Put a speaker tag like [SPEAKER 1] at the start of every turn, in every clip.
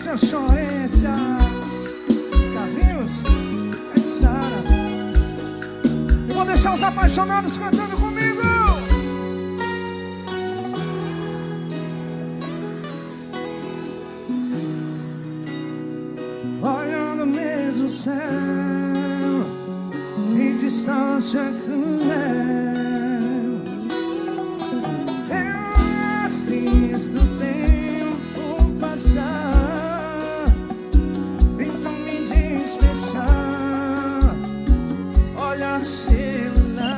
[SPEAKER 1] Márcia Chorência, Carlinhos, é Sara. Eu vou deixar os apaixonados cantando comigo. Olhando mesmo o céu, em distância cruel, eu assisto o tempo passar. Então me dispensar, olhar o celular.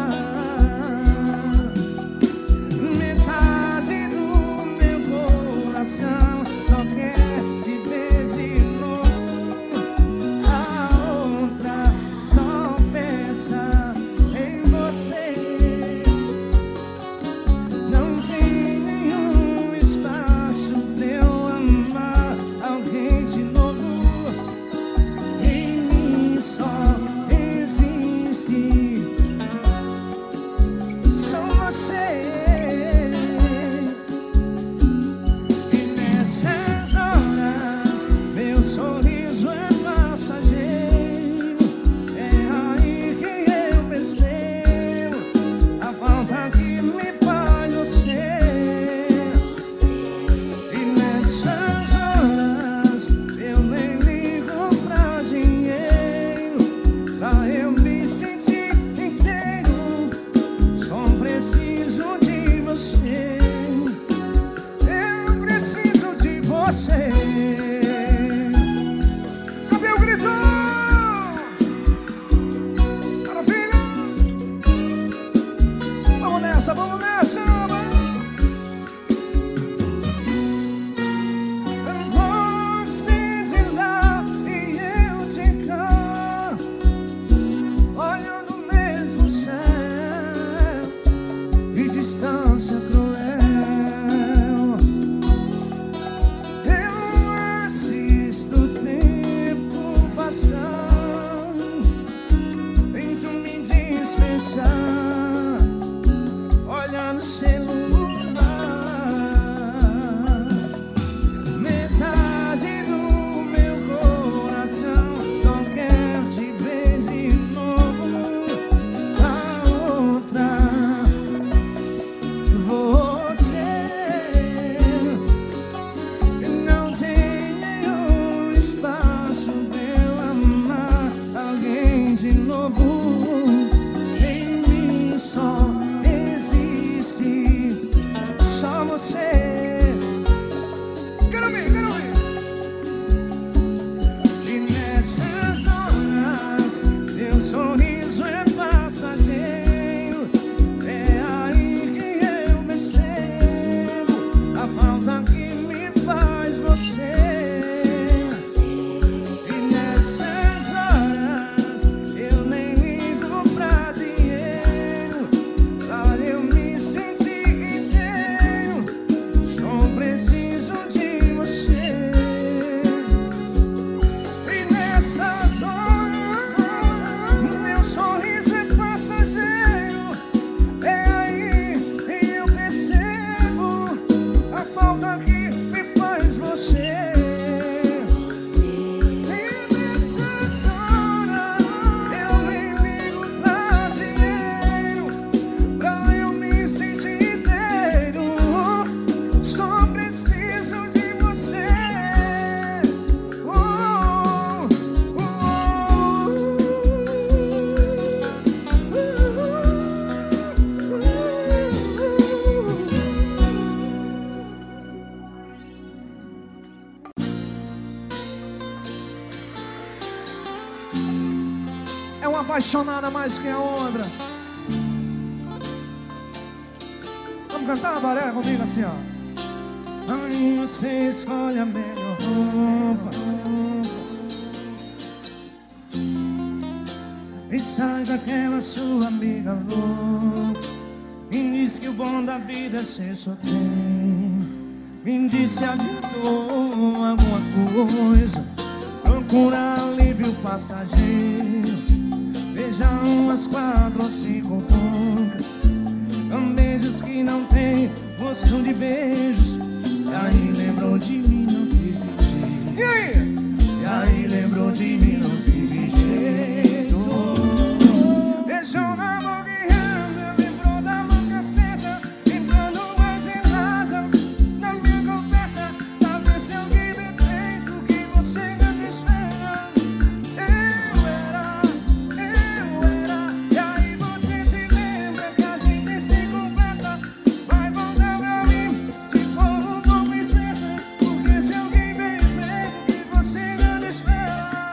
[SPEAKER 1] Metade do meu coração só quer te ver de novo. A outra só pensa em você. Não tem nenhum espaço pra eu amar alguém de novo. Em mim só existe só você. E nessas horas meu sorriso é passageiro. É aí que eu percebo a falta que me faz você. E nessas horas eu nem ligo pra dinheiro, pra eu me sentir inteiro. Só preciso de você. Eu preciso de você. Cadê o grito? Maravilha! Vamos nessa, vamos nessa! Você de lá e eu de cá, olhando o mesmo céu e distância cruel. Eu assisto o tempo passar, tento me dispensar, olhando o celular. Metade do meu coração só quer te ver de novo. A outra, você. Não tem nenhum espaço pra eu amar alguém de novo. Em mim só existe só você. Quero ver, quero ver. E nessas horas meu sorriso é passageiro. É aí que eu percebo a falta que me faz você. E nessas horas eu nem ligo pra dinheiro, pra eu me sentir inteiro. Só preciso de você. E nessas horas meu sorriso é passageiro. É aí que eu percebo a falta que me faz você. E nessas horas eu nem ligo pra dinheiro, pra eu me sentir inteiro. Só preciso de você. É uma apaixonada mais que a outra. Vamos cantar, Baré, comigo assim, ó. Aí você escolhe a melhor roupa e sai daquela sua amiga louca. Me diz que o bom da vida é ser solteiro. Me diz se adiantou alguma coisa. Procura alívio passageiro. Veja umas 4 ou 5 bocas, beijos que não tem gosto de beijos. E aí lembrou de mim, não teve jeito. E aí lembrou de mim, não teve jeito. Beijou na boca errada, lembrou da boca certa, entrando mais gelada na minha coberta. Sabe se alguém me feito que você não me espera. Eu era. E aí você se lembra que a gente se completa. Vai voltar pra mim se for um pouco esperta, porque se alguém me feito que você não me espera.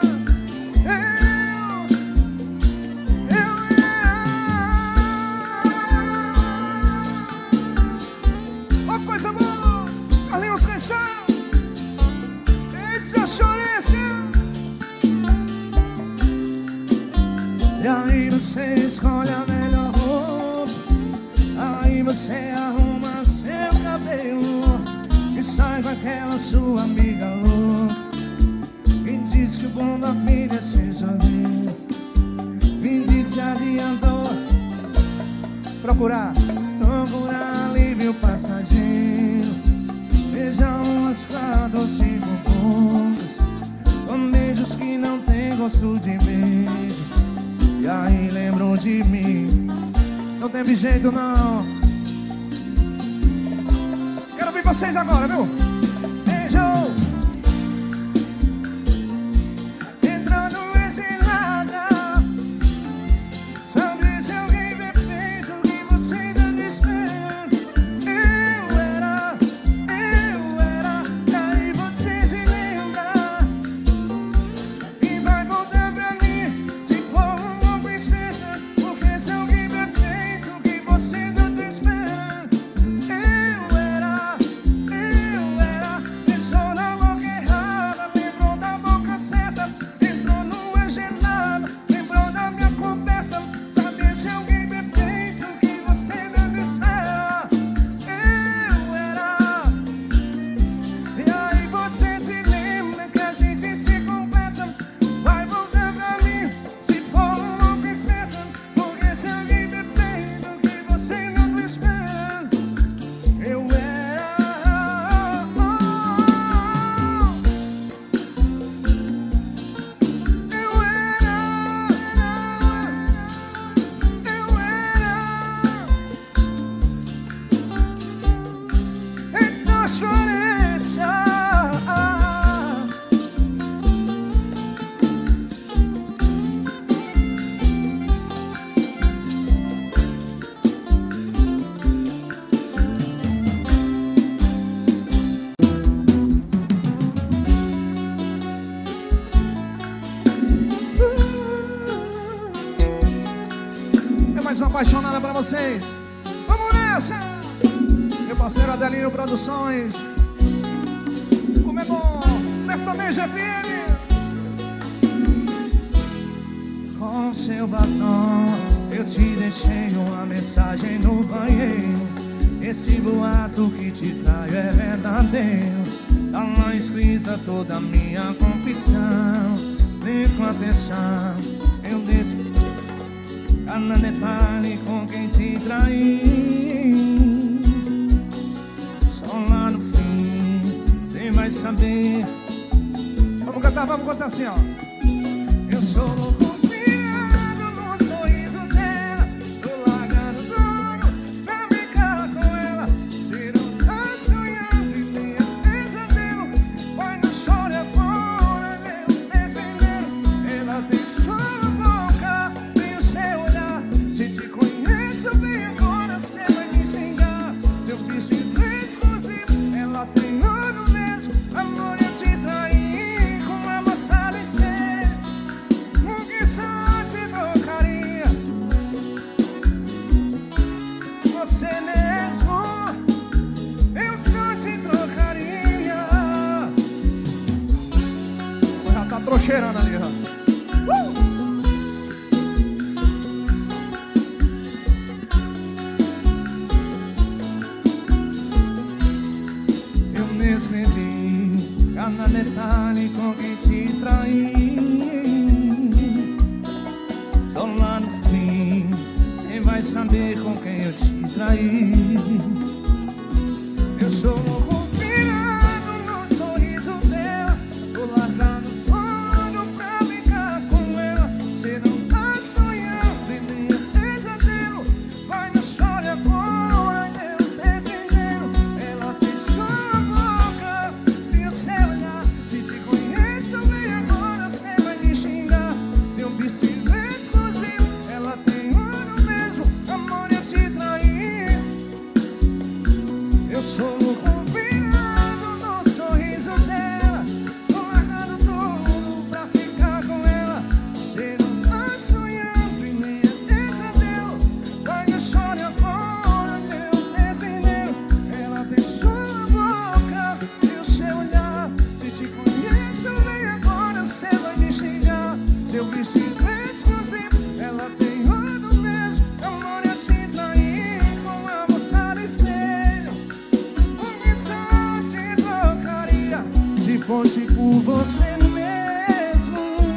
[SPEAKER 1] Ó, coisa boa, Carlinhos Canção, Edson Chorência. E aí você escolhe a melhor roupa, aí você arruma seu cabelo e sai com aquela sua amiga louca e diz que o bom da vida é ser sorrir. Me disse adiantou procurar alívio passageiro. Beija umas 4 ou 5 bocas, com beijos que não tem gosto de beijos. E aí lembrou de mim, não teve jeito não. Quero ouvir vocês agora, viu? Beijou entrando exilada. Sabe se alguém me fez o que você não me espera. Eu era. E aí você se lembra e vai voltar pra mim se for um pouco esperta, porque se alguém me feito o que você não me espera. Eu era. Deixou na boca errada, lembrou da boca certa, entrou numa gelada, lembrou da minha coberta. Saber se alguém me feito o que você não me espera. Eu era. E aí você se lembra que a gente se completa. Vai voltar pra mim se for um pouco esperta, porque se alguém me feito o que você não me espera. Eu era. Então Chorência. É mais uma apaixonada pra vocês. Vamos nessa! Meu parceiro Adelino Produções. Como é bom, Sertanejo FM. Com seu batom eu te deixei uma mensagem no banheiro. Esse boato que te traio é verdadeiro. Tá lá escrita toda a minha confissão. Lê com atenção, eu deixo cada detalhe com quem te traí. Só lá no fim cê vai saber. Vamos cantar assim, ó. Eu sou louco pirado no sorriso dela, tô largando tudo pra brincar com ela. Se não tá sonhando e tem a pesadelo, vai no choro agora, eu percebendo. Ela deixou a boca, tem o seu olhar. Se te conheço bem agora, cê vai me xingar. Seu vestido exclusivo, ela tem ouro mesmo. Amor, eu te traí com uma amassada em sério. Que só te trocaria você mesmo. Eu só te trocaria. Já tá trouxeirando ali, ó. Eu me escrevi cada detalhe com quem te traí. Só lá no fim cê vai saber com quem eu te traí. Eu sou louco pirado no sorriso dela, tô eu sou confiado no sorriso dela, tô largando tudo pra ficar com ela. Você não tá sonhando e nem é pesadelo, vai eu choro agora, eu desenho. Ela tem sua boca e o seu olhar. Se te conheço bem agora, você vai me xingar. Se eu visse inglês exclusivo, ela tem ano mesmo. Amor, eu te traí com a moça do espelho. Porque só te trocaria se fosse por você mesmo.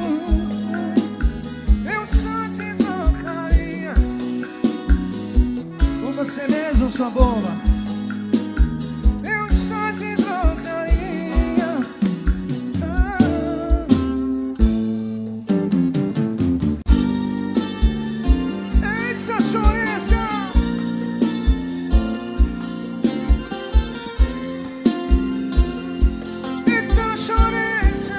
[SPEAKER 1] Eu só te trocaria por você mesmo, sua boba. Eu só te trocaria. Eita, chorência! Eita, chorência!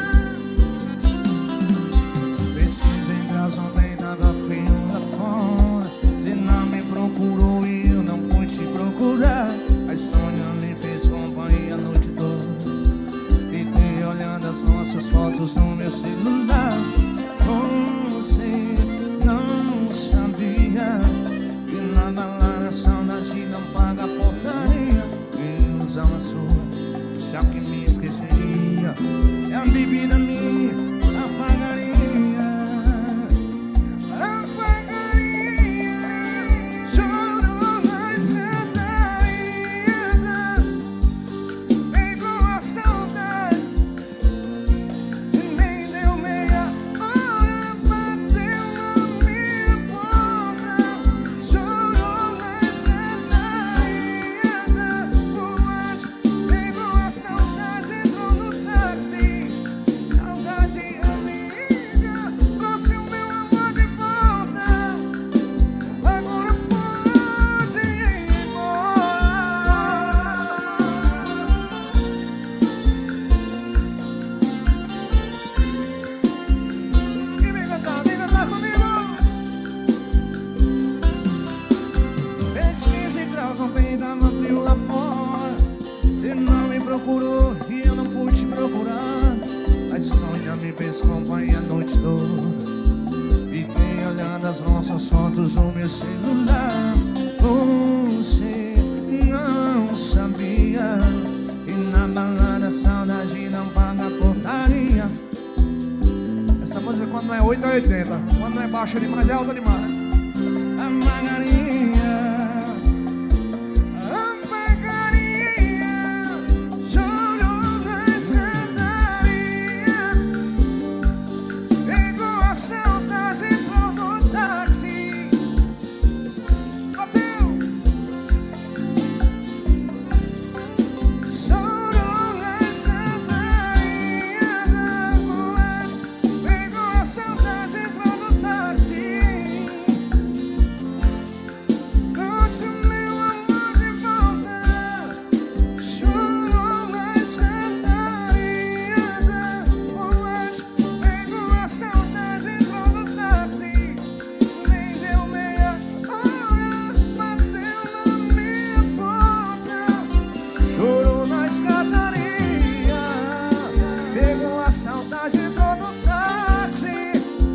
[SPEAKER 1] Pesquisa em casa ontem, tava frio lá fora. Você não me procurou e eu não fui te procurar. A Sônia me fez companhia a noite toda. Fiquei olhando as nossas fotos no meu celular. Você não sabia que na balada a saudade não paga porcaria. Ilusão a sua, já que me esqueceria. É a bebida minha, apagaria. Apagaria. Choro, mas cantaria. Pegou a saudade e nem deu meia hora, bateu na minha porta. Chorou, mas cantaria. Boate, pegou a saudade, entrou no táxi. Saudade amiga, trouxe o meu amor de volta. Agora pode ir embora. E vem cantar comigo. Fez 15 graus, ontem tava frio lá fora. Você não me procurou e eu não pude te procurar. A Sônia me fez companhia a noite toda. Fiquei olhando as nossas fotos no meu celular. Você não sabia que na balada a saudade não paga porcaria. Essa música quando não é 8 é 80, quando não é baixa demais é alta demais. A Margarinha, chorou, mas cantaria. Pegou a saudade, entrou no táxi. Bateu. Chorou, mas cantaria. Pegou a saudade, entrou no táxi. Trouxe o meu amor de volta. Chorou, mas cantaria. Pegou a saudade, entrou no táxi. Nem deu meia hora, bateu na minha porta. Chorou, mas cantaria. Pegou a saudade, entrou no táxi.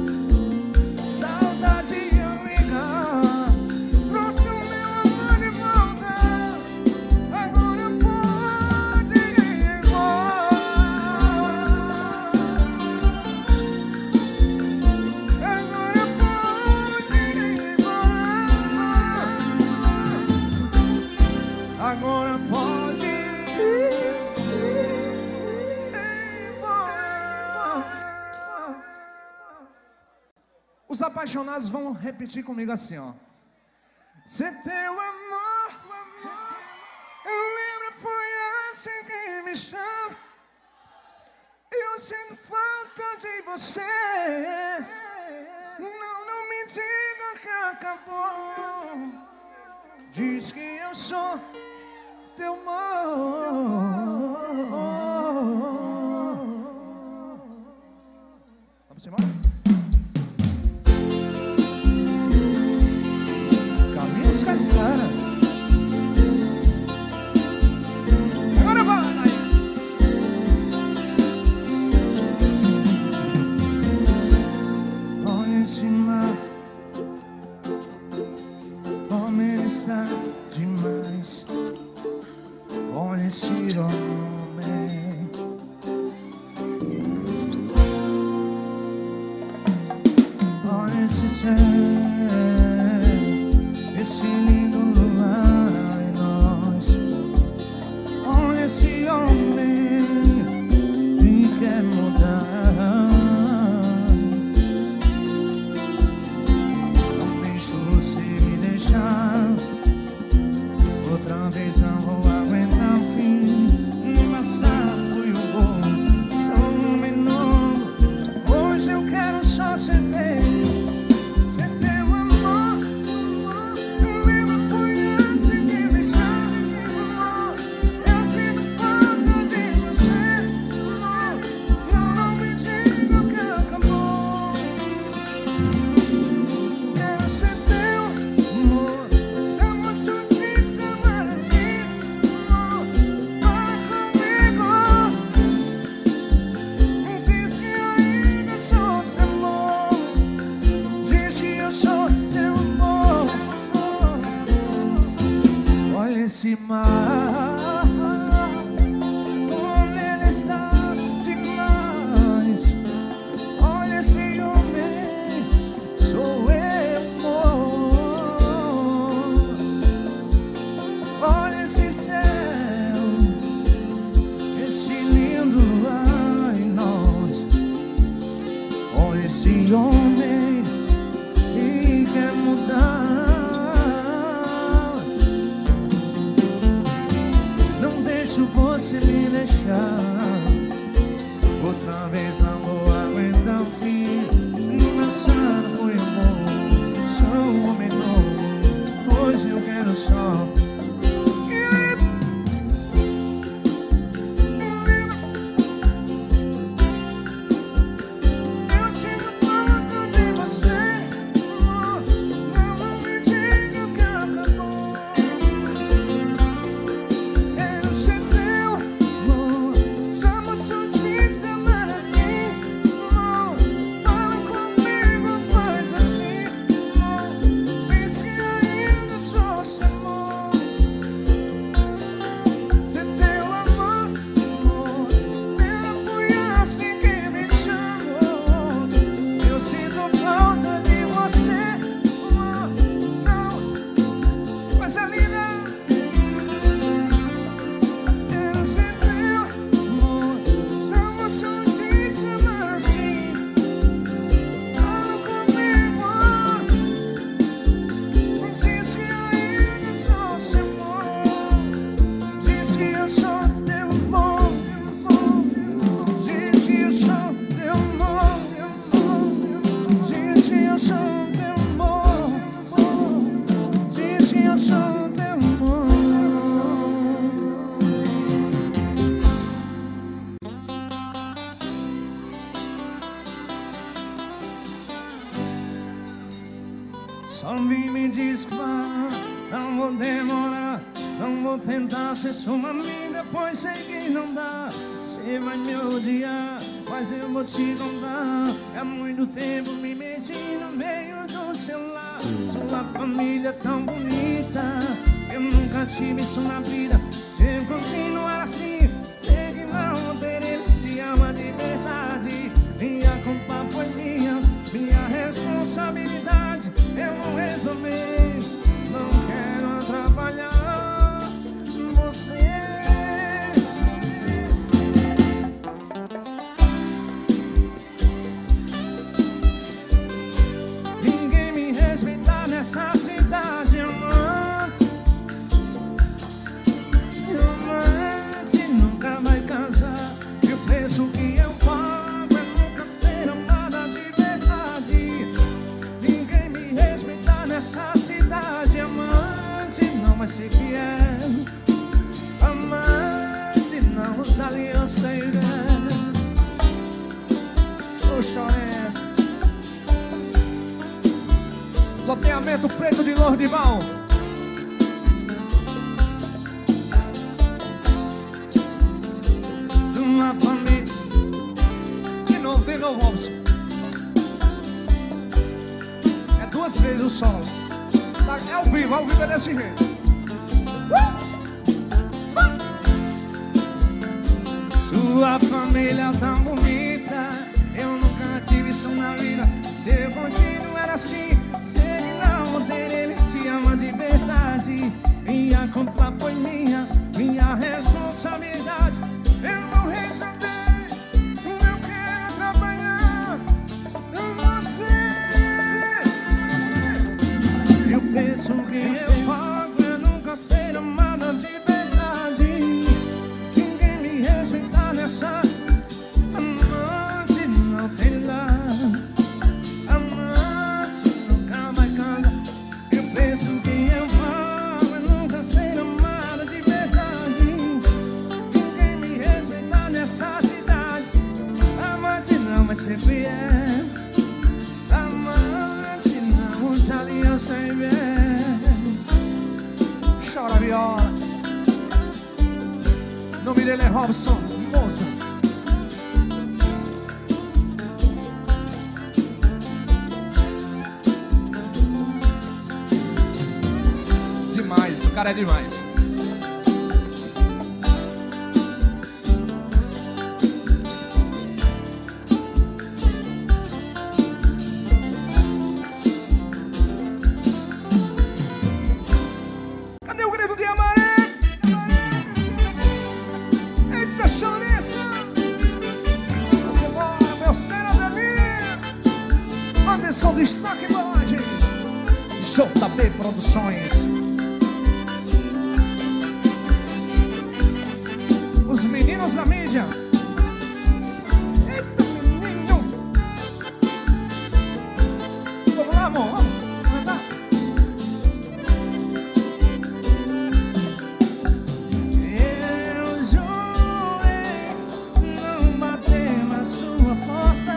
[SPEAKER 1] Saudade amiga, trouxe o meu amor de volta. Agora pode ir embora. Agora pode ir embora. Agora pode ir embora. Os apaixonados vão repetir comigo assim, ó. Se teu amor, eu lembro, foi assim que me chama. Eu sinto falta de você. Não me diga que acabou. Diz que eu sou teu amor. Vamos embora? Caminhos Caissara. mais. Olha esse homem, olha esse céu, esse lindo luar em nós. Olha esse homem que quer mudar. Não deixo você me deixar. Outra vez não vou aguentar o fim. No passado fui o bom, sou um homem novo. Hoje eu quero só ser teu. Ser teu amor. Eu lembro fui assim que me chamou. Eu sinto falta de você. Eu não me digo que acabou. Quero ser teu amor. Chama sutil, chama assim. Fala comigo. Diz que ainda sou seu amor. Diz que eu sou teu amor. Olha esse mar, como ele está demais. Olha esse homem, sou eu, amor. Olha esse céu, esse lindo ar em nós. Olha esse homem que quer mudar. Não deixo você me deixar. Outra vez não vou aguentar o fim. No passado fui amor, sou um homem novo. Hoje eu quero só. Eu sinto falta de você. Não me diga que acabou. Quero ser teu amor. Chama sutil, chama assim. Fala comigo, faz assim. Diz que ainda sou seu amor. Ser teu amor. Eu fui assim que me chamou. Eu sinto falta de você. Não, coisa linda. Quero ser teu amor. Chama sutil, chama assim. Fala comigo. Diz que ainda sou seu amor. Diz que eu sou teu amor. Diz que eu sou teu amor. Diz que eu sou teu amor. Diz que eu sou teu amor. Só vem me diz que vai, não vou demorar. Não vou tentar ser sua amiga, pois sei que não dá. Você vai me odiar, mas eu vou te contar. Há muito tempo me meti no meio do seu lar. Sua família tão bonita, eu nunca tive isso na vida. Se eu continuar assim, sei que não vou ter. Ele se ama de verdade. Minha culpa foi minha responsabilidade. Eu vou resolver, não quero atrapalhar você. Ninguém me respeita nessa cidade, amante. Amante nunca vai casar. E o preço que eu pago é nunca ter amada de verdade. Ninguém me respeita nessa cidade, amante não vai ser que é. Amante não usa aliança e puxa essa. Loteamento Preto de Lordival. Uma família. De novo, Robson. É duas vezes o solo. Ao vivo é desse jeito. Sua família tão bonita, eu nunca tive isso na vida. Se eu continuar assim, se ele não ter, ele te ama de verdade. Minha culpa foi minha responsabilidade. Eu vou resolver, eu quero trabalhar você. Eu penso que eu pago, eu nunca serei amada de verdade. Ninguém me respeita nessa amante, não tem lá. Amante nunca vai casar. Eu penso que eu pago, eu nunca serei amada de verdade. Ninguém me respeita nessa cidade. Amante não vai ser fiel. Amante não usa aliança em bem. Chora viola. O nome dele é Robson Moza. Demais, o cara é demais. Cadê o grito de Amaré? Eita, chouriça! Vamos embora, meu cena delírio! Anderson Destaque Imagens, JB Produções. Os meninos da mídia. Eita, menino! Vamos lá, amor, vamos cantar. Eu jurei não bater na sua porta.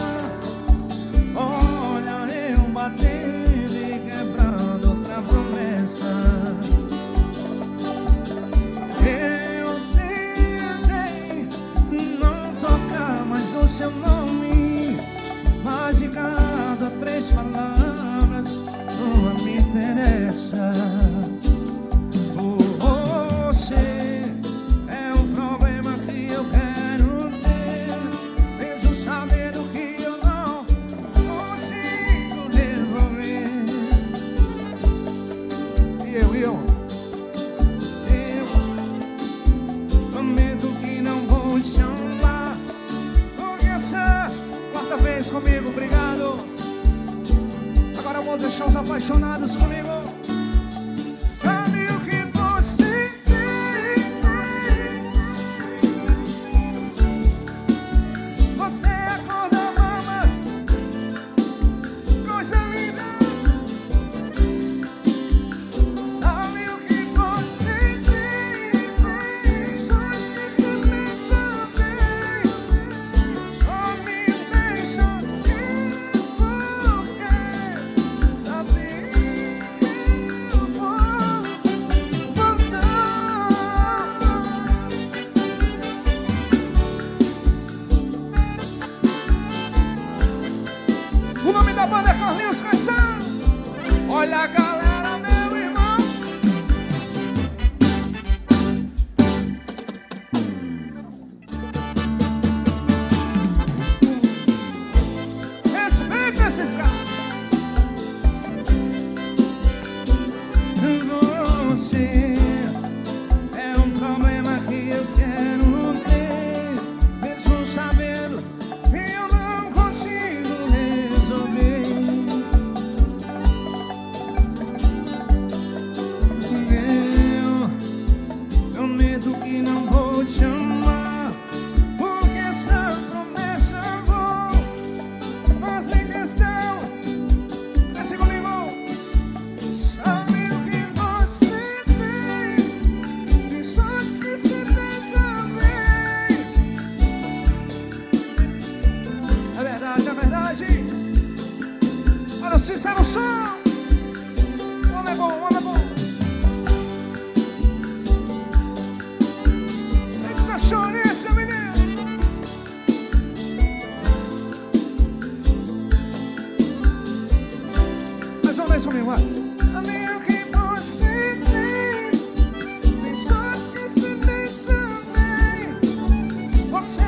[SPEAKER 1] Olha, eu batendo e quebrando outra promessa. Eu tentei não tocar mais o seu nome, mas de cada 3 palavras uma me interessa. Você é um problema que eu quero ter, mesmo sabendo que eu não consigo resolver. E eu prometo que não vou te chamar. Porque essa quarta vez comigo, obrigado. Agora eu vou deixar os apaixonados comigo. Sabe o que você tem? Você é a cor da mama, coisa linda. Sabe o que você tem? Só esquece pensa bem. Só me deixa ir, porque saber que eu vou voltar. O nome da banda é Carlinhos Caixão. Olha a galera, meu irmão. Respeita esses caras. Você é um problema que eu quero ter, mesmo sabendo que eu não consigo resolver. Eu prometo que não vou te amar, porque essa promessa eu vou fazer questão. Desce comigo. Sabe o que você tem? E só esquece pensa bem. É verdade, é verdade. Olha o sincero som. O homem é bom, o homem é bom. Eita, chouriça, menino. Mais uma vez comigo, vai. Sabe o que você tem? Nem só esquece pensa bem. Você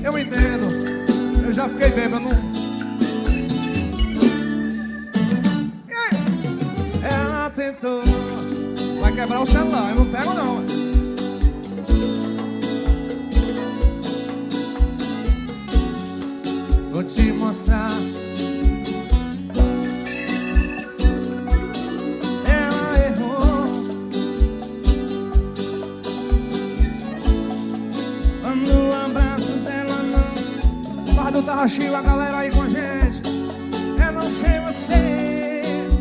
[SPEAKER 1] Eu entendo, eu já fiquei bêbado, não... Ela tentou, vai quebrar o celular, eu não pego não. Vou te mostrar. Ela errou. No abraço dela não. Barra do Tarraxil, a galera aí com a gente. Eu não sei você.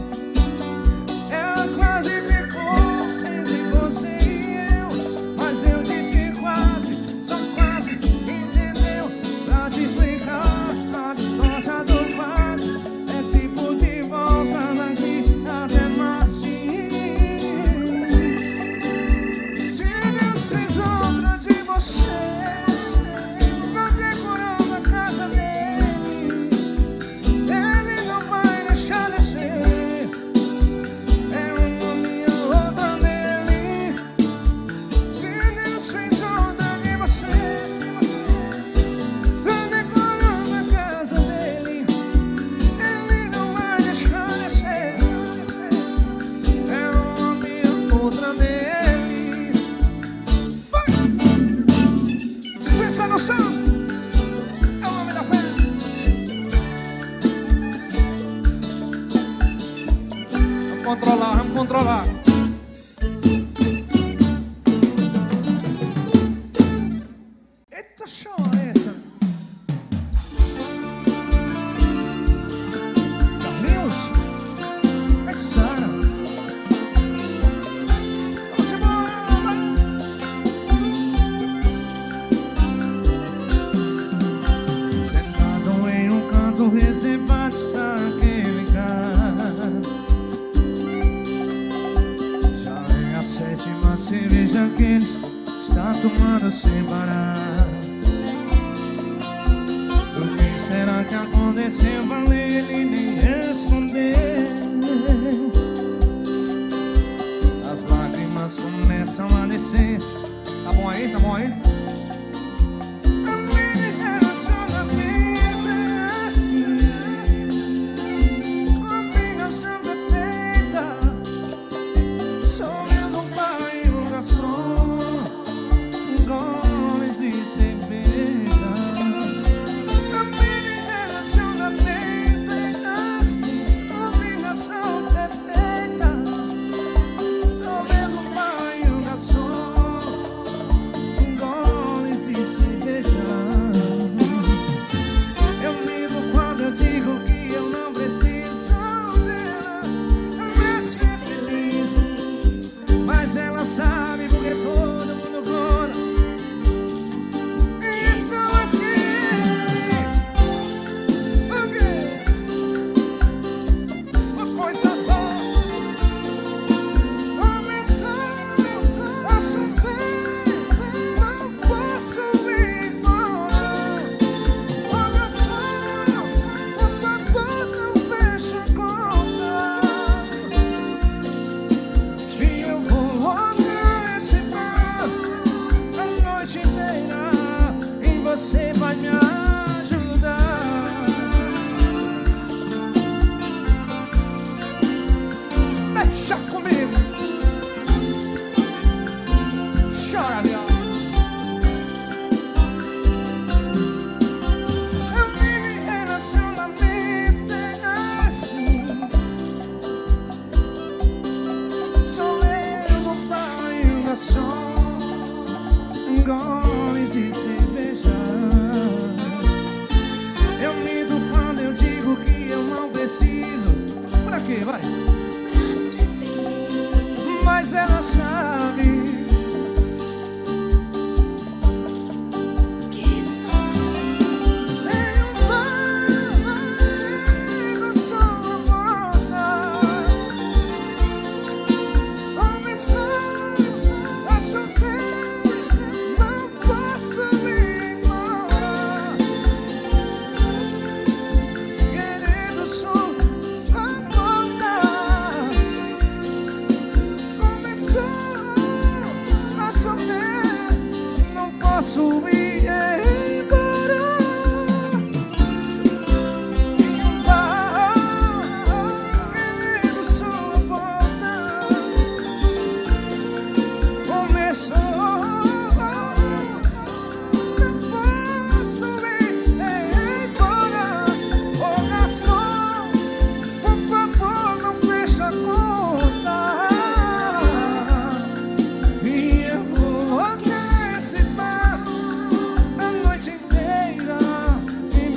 [SPEAKER 1] Ela quase ficou entre você e eu, mas eu disse quase, só quase, entendeu? Pra te explicar a distância do quase. É tipo de volta daqui até Marte. Se Deus fez outra de você, vou decorando a casa dele. Ele não vai deixar descer. É uma minha outra nele. Se Deus fez outra de você, vou decorando a casa dele. Ele não vai deixar descer. É uma minha outra nele. Vai! Sensa no chão. É o nome da fé. Vamos controlar, vamos controlar. Eita, show é essa? Carlinhos? É Sara. Vamos embora. Sentado em um canto reservado está aquele cara. Já é a sétima cerveja que ele está tomando sem parar. O que será que aconteceu? Falei, ele nem respondeu. As lágrimas começam a descer. Tá bom aí? Tá bom aí? Go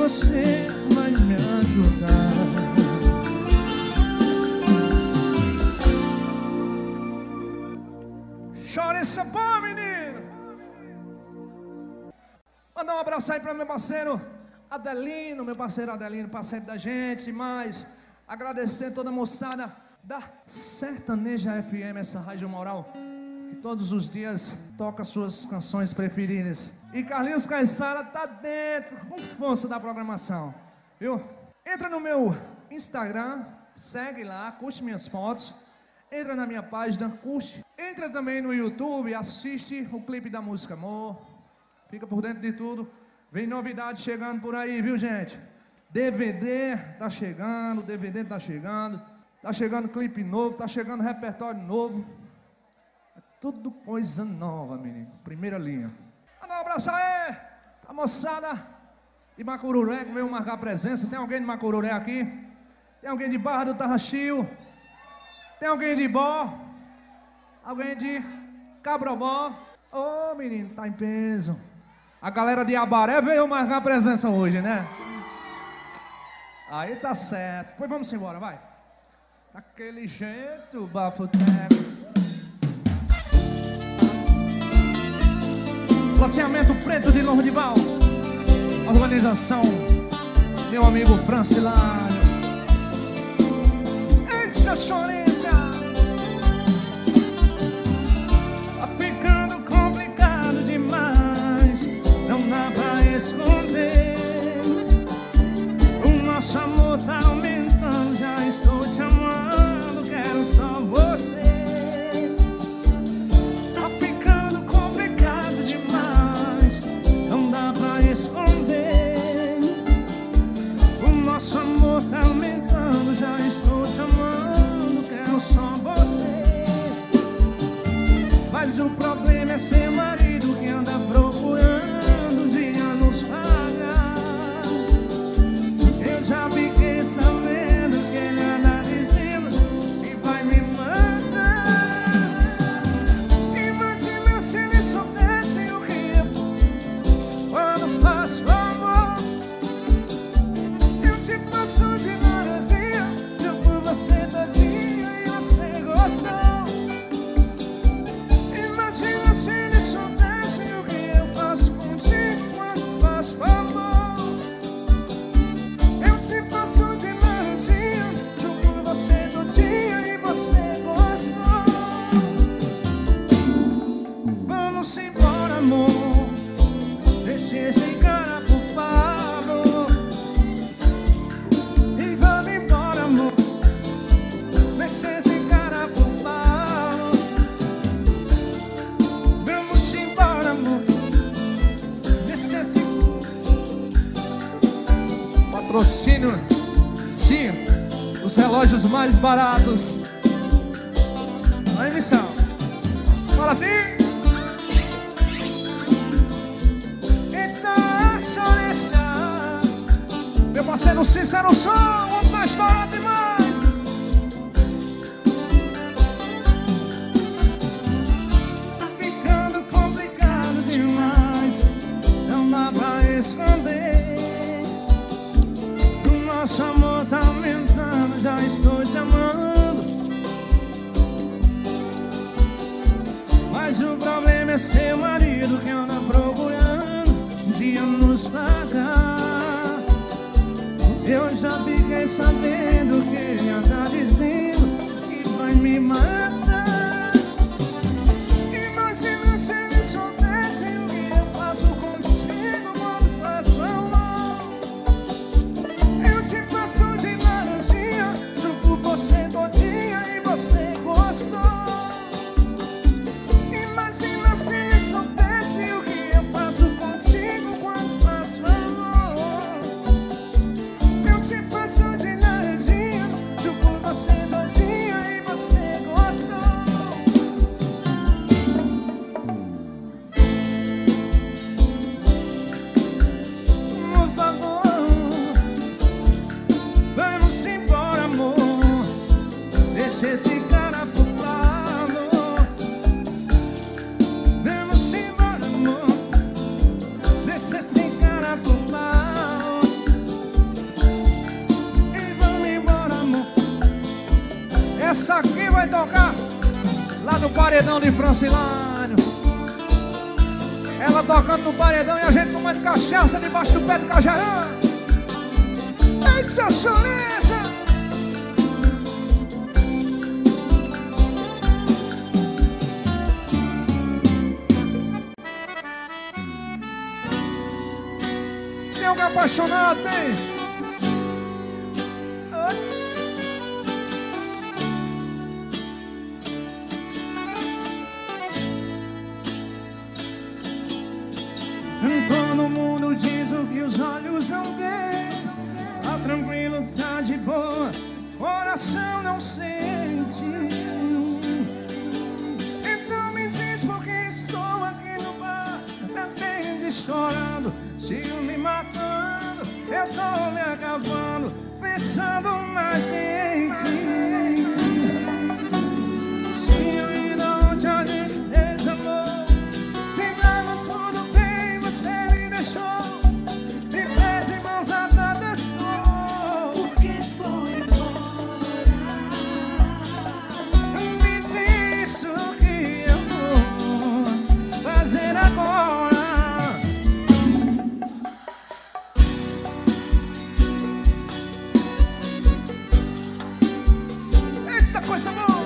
[SPEAKER 1] você vai me ajudar. Chora esse pó, menino. Mandar um abraço aí para meu parceiro Adelino, meu parceiro Adelino, parceiro da gente, mas agradecer toda a moçada da Sertaneja FM, essa rádio moral, que todos os dias toca suas canções preferidas. E Carlinhos Caissara tá dentro, com força da programação, viu? Entra no meu Instagram, segue lá, curte minhas fotos. Entra na minha página, curte. Entra também no YouTube, assiste o clipe da música Amor. Fica por dentro de tudo. Vem novidade chegando por aí, viu, gente? DVD tá chegando, tá chegando clipe novo, tá chegando repertório novo. É tudo coisa nova, menino. Primeira linha. Manda um abraço aí, a moçada de Macururé que veio marcar presença. Tem alguém de Macururé aqui? Tem alguém de Barra do Tarraxio? Tem alguém de Bó? Alguém de Cabrobó? Ô, menino, tá em peso. A galera de Abaré veio marcar presença hoje, né? Aí tá certo. Pois vamos embora, vai. Daquele jeito, bafoteco. Loteamento Preto de Lourdival. Organização meu amigo Francilário. Essa chorência tá ficando complicado demais. Não dá pra esconder. O nosso amor tá aumentando. Já estou te amando, quero só você. Tá ficando complicado demais. Não dá pra esconder. O nosso amor tá aumentando. Já estou te amando, quero só você. Mas o problema é ser marido que anda procurando um dia nos pagar. Eu já fiquei sabendo que ele anda dizendo que vai me matar. Imagina se ele soubesse o que eu quando faço amor. Eu te passo de laranjinha, eu por você todinha e você gostou. Imagina se ele soubesse o que eu faço contigo quando faço amor. Eu te faço de laranjinha, junto por você todinha e você gostou. Vamos embora, amor, deixa esse cara por favor. E vamos embora, amor, deixa esse cara por favor. Vamos embora, amor, deixa esse... Patrocínio, sim, os relógios mais baratos. A emissão. Fala, filho. Eita, chorecha. Meu parceiro Cícero Som, um mais barato demais. Tá ficando complicado demais. Não dá pra esconder. O nosso amor tá aumentando. Já estou te amando. Mas o problema é ser marido que anda procurando um dia nos pagar. Eu já fiquei sabendo que ele anda dizendo que vai me matar. Imagina se ele soubesse o que eu faço contigo quando faço amor. Eu te faço de laranjinha, junto por você todinha e você gostou. Imagina se ele soubesse o que eu faço contigo quando faço amor. Eu te faço de laranjinha, junto por você todinha e você gostou. Por favor, vamos embora, amor, deixa esse cara por lado. Vamos embora, amor, deixa esse cara por lado. paredão de Francilânio. Ela tocando no paredão e a gente tomando cachaça debaixo do pé do cajarão. Eita, seu Chorença! Tem alguém apaixonado, tem? Todo mundo diz o que os olhos não veem. Tá tranquilo, tá de boa, coração não sente. Então me diz por que estou aqui no bar, bebendo e chorando, ciúme matando. Eu tô me acabando, pensando na gente. Se ainda ontem a gente fez amor, ficando tudo bem, você me deixou de pés e mãos atadas. Por que foi embora? Me diz o que eu vou fazer agora. Eita, coisa boa!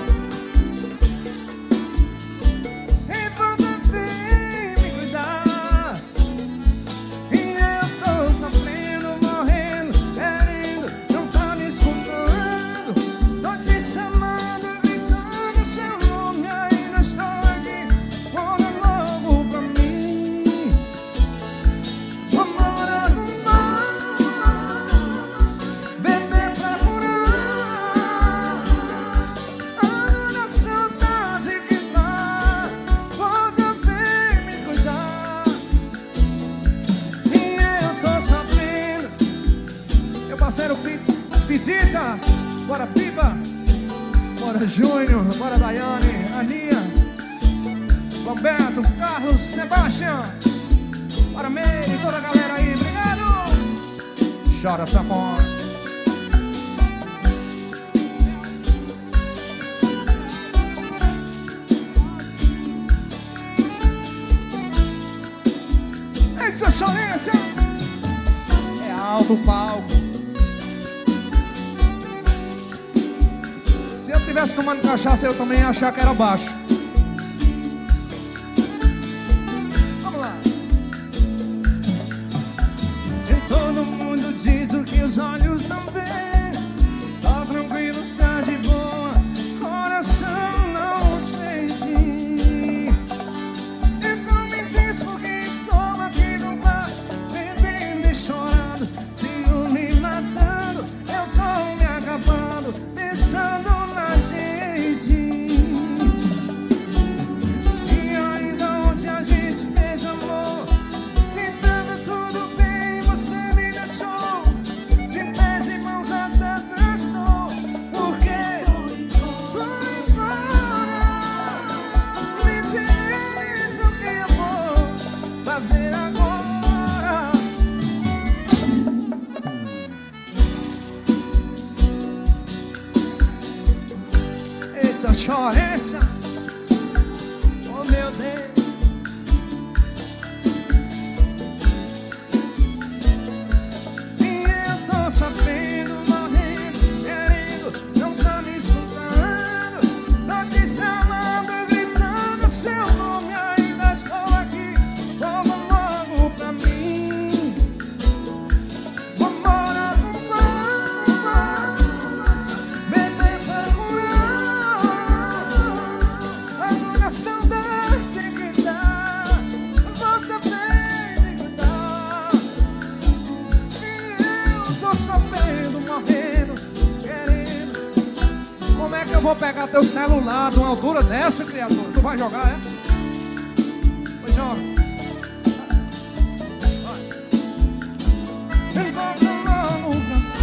[SPEAKER 1] Pedita, bora Piba, bora Júnior, bora Daiane, Aninha, Roberto, Carlos, Sebastião, bora Meire, toda a galera aí, obrigado! Chora sanfona. Eita, Chorença! É alto o palco. Se eu estivesse tomando cachaça, eu também ia achar que era baixo. Vamos lá. E todo mundo diz o que os olhos não veem. Tá tranquilo, tá de boa, coração não sente. Então me diz por que estou aqui no bar, bebendo e chorando, ciúme matando. Eu tô me acabando, pensando na gente. Se ainda ontem a gente fez amor, sentando tudo bem, você me deixou de pés e mãos atadas. Por que foi embora? Me diz o que eu vou fazer agora. Eita, Chorença, oh meu Deus. E eu tô sofrendo, morrendo, querendo, não tá me escutando. Tô te chamando, gritando seu nome, ainda estou aqui. Volta logo pra mim. Vambora, vambora, beber pra curar. Agora a saudade que dá, volta bem me cuidar. E eu tô sofrendo, morrendo, querendo. Como é que eu vou pegar teu celular de uma altura dessa, criatura? Tu vai jogar, é? Pois joga. Vai. Volta logo pra mim.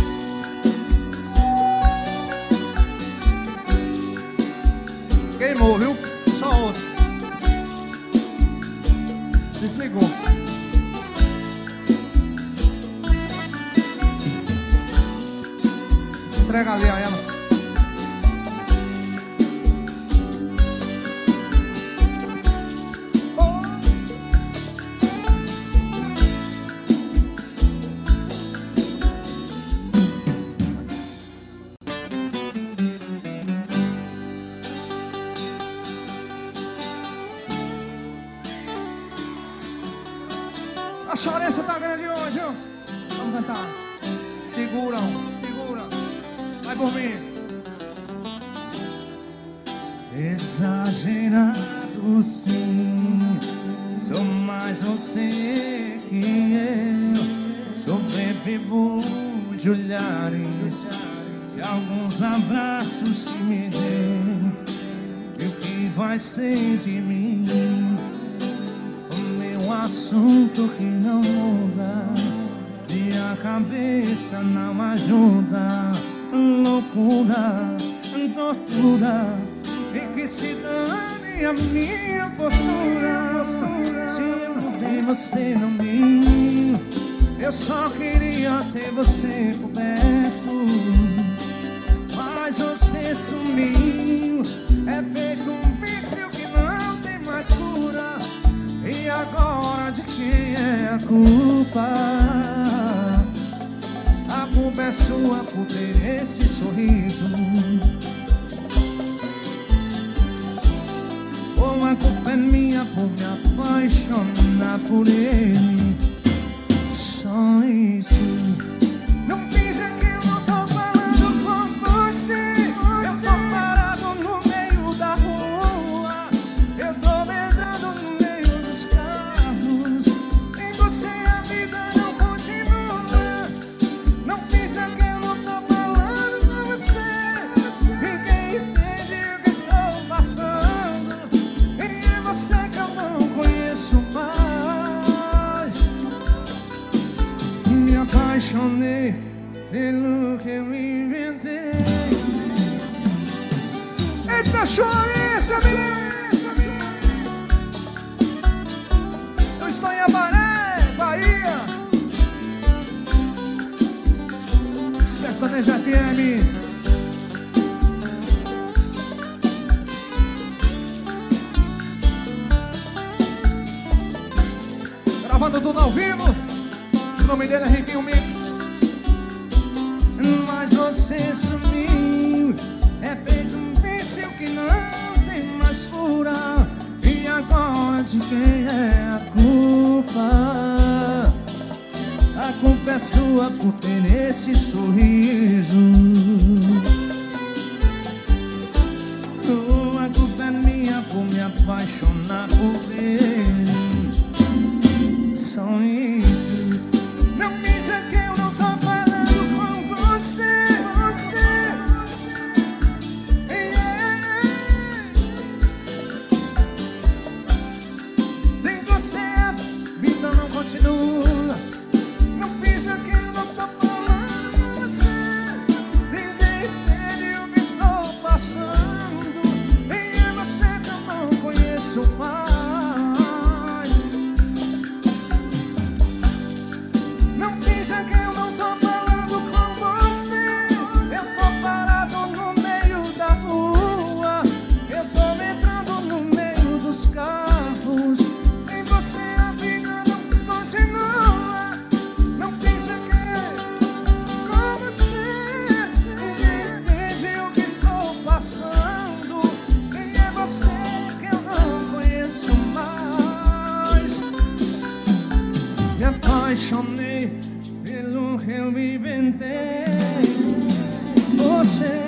[SPEAKER 1] Queimou, viu? Só outro. Desligou. Entrega ali a ela. chorência tá grande hoje, viu? Vamos cantar. Segura, segura. Vai por mim. Exagerado sim, sou mais você que eu. Sobrevivo de olhares, de alguns abraços que me deu. E o que vai ser de mim? O meu assunto que não muda, e a cabeça não ajuda. Loucura, tortura, e que se dane a minha postura. Se eu não ver você não me, eu só queria ter você por perto, mas você sumiu. É feito um vício que não tem mais cura. E agora de quem é a culpa? A culpa é sua por ter esse sorriso, ou a culpa é minha por me apaixonar por ele? Só isso. Não finja que eu não tô falando com você. Eu tô parado no meio da rua, eu tô entrando no meio dos carros. Sem você a vida não continua. Não finja que eu não tô falando com você. Ninguém entende o que estou passando, e é você que eu não conheço mais. Me apaixonei pelo que eu inventei. Eita, chorência, menina! Eu estou em Abaré, Bahia. Sertanejo FM. Gravando tudo ao vivo. O nome dele é Riquinho Mix. Mas você sumiu. É feito um vício que não tem mais cura. E agora de quem é a culpa? A culpa é sua por ter esse sorriso, ou a culpa é minha por me apaixonar por ele? Só isso. Não finja que eu não tô falando com você. Sem você a vida não continua. Não finja que eu não tô falando com você. Ninguém entende o que estou passando, e é você que eu não conheço mais. Não finja que eu não tô falando com você. Eu tô parado no meio da rua, eu tô entrando no meio dos carros. Sem você a vida não continua. Não finja que com você ninguém entende o que estou passando, e é você que eu não conheço mais. Me apaixonei pelo que eu inventei. Você.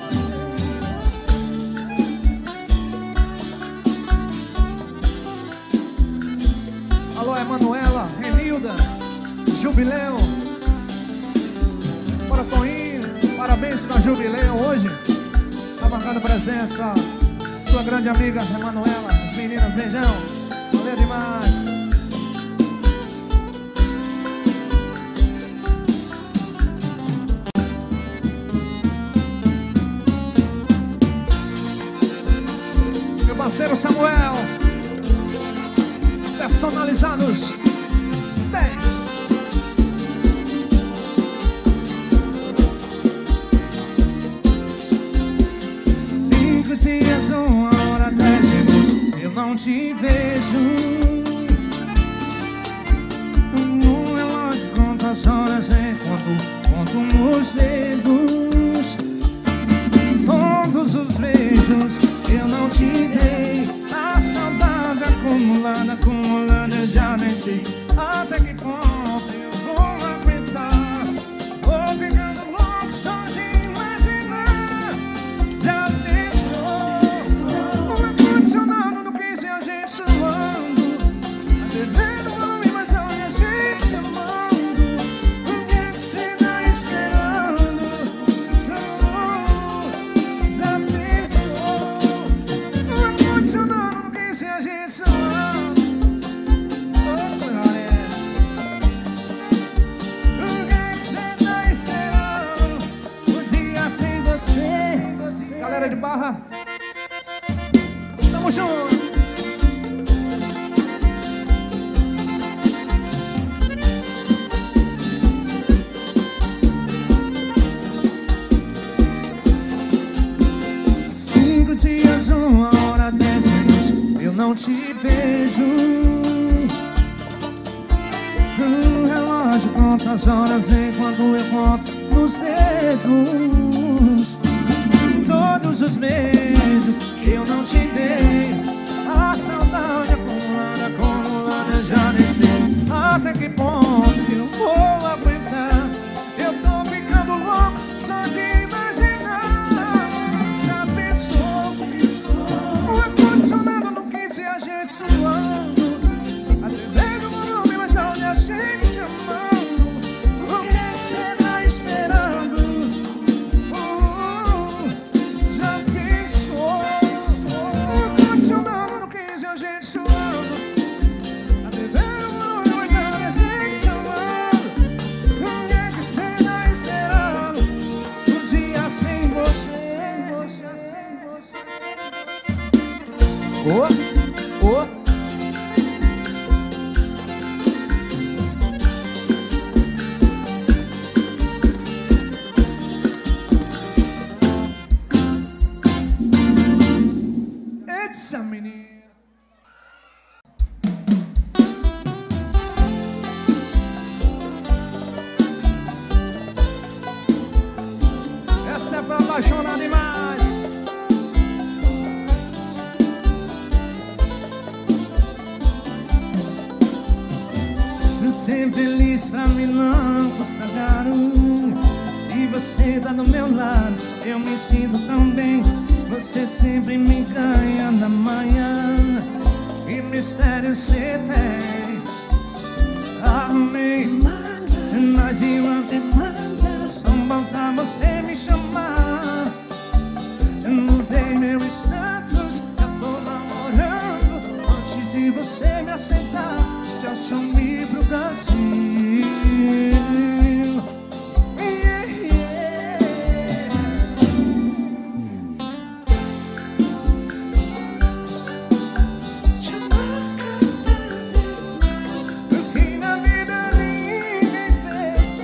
[SPEAKER 1] Alô, Emanuela, Renilda, Jubileu. Bora, Toninho, parabéns pra Jubileu hoje. Tá marcando presença sua grande amiga Emanuela. As meninas, beijão. Valeu demais. Meu parceiro Samuel. Personalizados 10. Cinco dias, 1 hora, 10 minutos, eu não te vejo. No relógio conta as horas enquanto conto nos dedos. Todos os beijos eu não te dei. A saudade acumulada, acumulada, eu já nem sei até que ponto Barra. Tamo junto. Cinco dias, 1 hora, 10 minutos, eu não te vejo. O relógio conta as horas enquanto eu conto nos dedos. Todos os beijos que eu não te dei, a saudade acumulada já desceu. Até que ponto que não vou aguentar? Eu tô ficando louco só de imaginar. Já pensou? O ar-condicionado no 15 a gente suando, a TV no volume mais alto e a gente se amando. O que você tá esperando? Já pensou? O ar-condicionado no 15 a gente suando, a TV no volume mais alto e a gente se amando. O que você tá esperando? Um dia sem você. Essa menina. Essa é pra apaixonar demais. Ser feliz pra mim não custa caro. Se você tá do meu lado, eu me sinto tão bem. Você sempre me ganha na manhã. Que mistério você tem? Arrumei mais de uma semana só pra você me chamar. Eu mudei meu status, já tô namorando. Antes de você me aceitar, já sumi pro Brasil. O que na vida ninguém fez.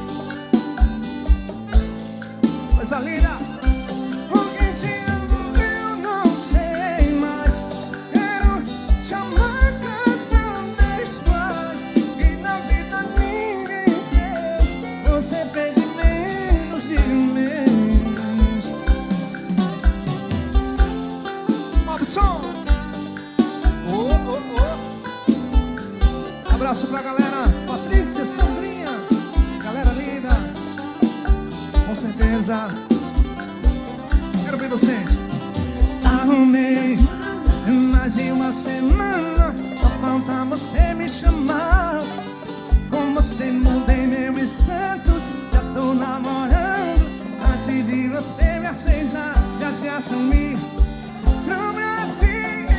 [SPEAKER 1] Coisa linda. Porque te amo eu não sei mais. Quero te amar. Você fez de menos de um mês. Robson. Abraço pra galera. Patrícia, Sandrinha, galera linda. Com certeza. Quero ver vocês. Arrumei mais de uma semana só falta você me chamar. Com você mudei meu status, já tô namorando. Antes de você me aceitar, já te assumi pro Brasil.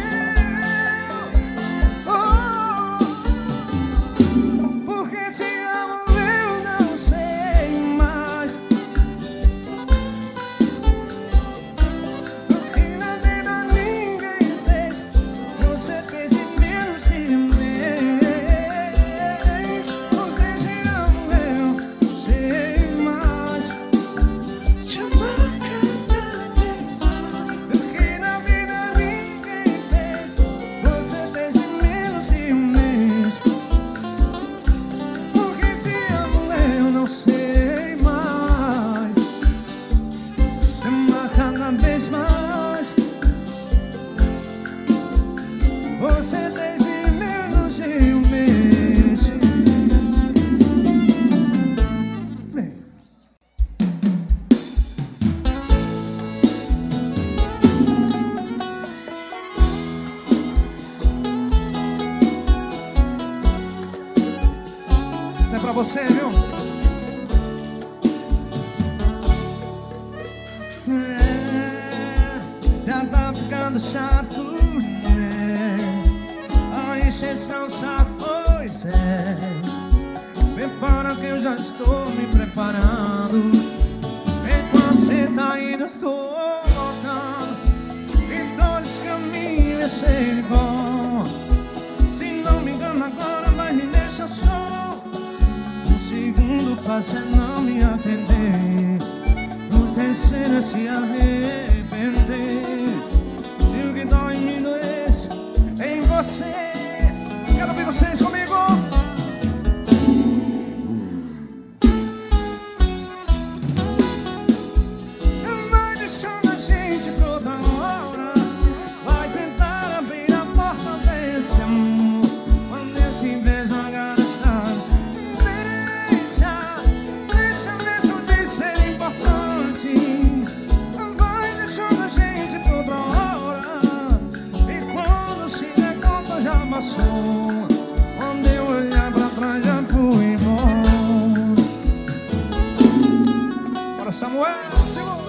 [SPEAKER 1] Porque te amo eu não sei mais. O que na vida ninguém fez, você fez de menos de um mês. Você fez em menos de um mês. Vem. Isso é pra você, viu? Já tá ficando chato. Exceção, sabe? Pois é. Prepara que eu já estou me preparando. Enquanto você tá indo, eu estou voltando. deve ser bom. Se não me engano agora vai me deixar só. O segundo passo é não me atender. O terceiro é se arrepender. Se o que dói em mim doesse em você. Quero ver vocês comigo. Vai deixando a gente toda hora. Vai tentar abrir a porta desse amor. Quando eu tiver jogado a chave, deixa mesmo de ser importante. Vai deixando a gente toda hora. E quando se der conta já passou. Quando eu olhar pra trás já fui embora. Bora, Samuel, segura.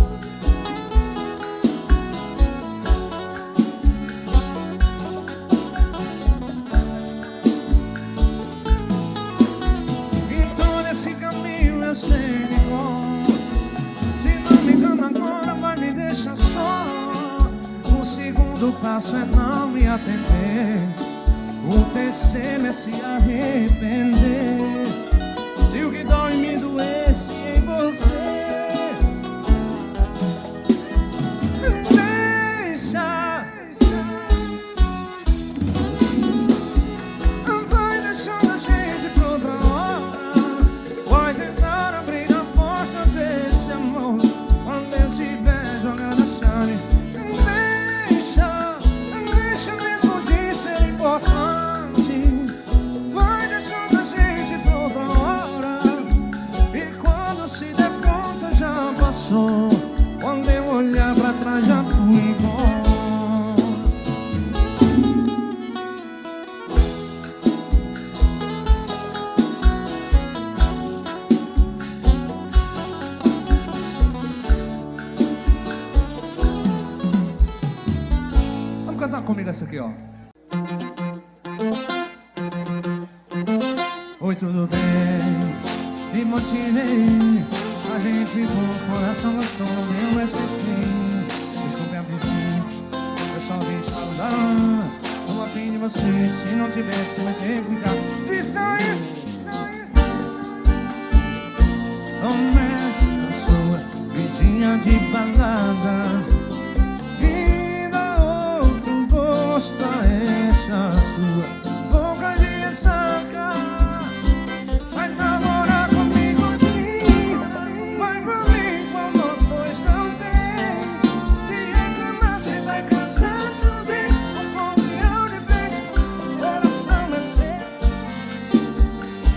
[SPEAKER 1] Esse caminho eu sei de cor. Se não me engano agora vai me deixar só. O segundo passo é não me atender. O terceiro é se arrepender. Se o que dói me doesse em você. Deixa. Vai deixando a gente toda hora. Vai tentar abrir a porta desse amor. Quando eu tiver jogado a chave, deixa mesmo de ser importante. Vai deixando a gente toda hora. E quando se der conta já passou. Quando eu olhar pra trás já fui embora. Cantar comigo essa aqui, ó. Oi, tudo bem? Me motivei. A gente ficou, o coração gostou, eu esqueci. Desculpe a vizinha, eu só vim saudar. Tô afim de você, se não tivesse vai ter que ficar. Se sair, começa a sua vidinha de balada. Essa sua boca de ressaca. Vai namorar comigo assim. Vai pra mim como nós dois não tem. Se reclamar você vai casar também. O confião de frente, o coração é seu.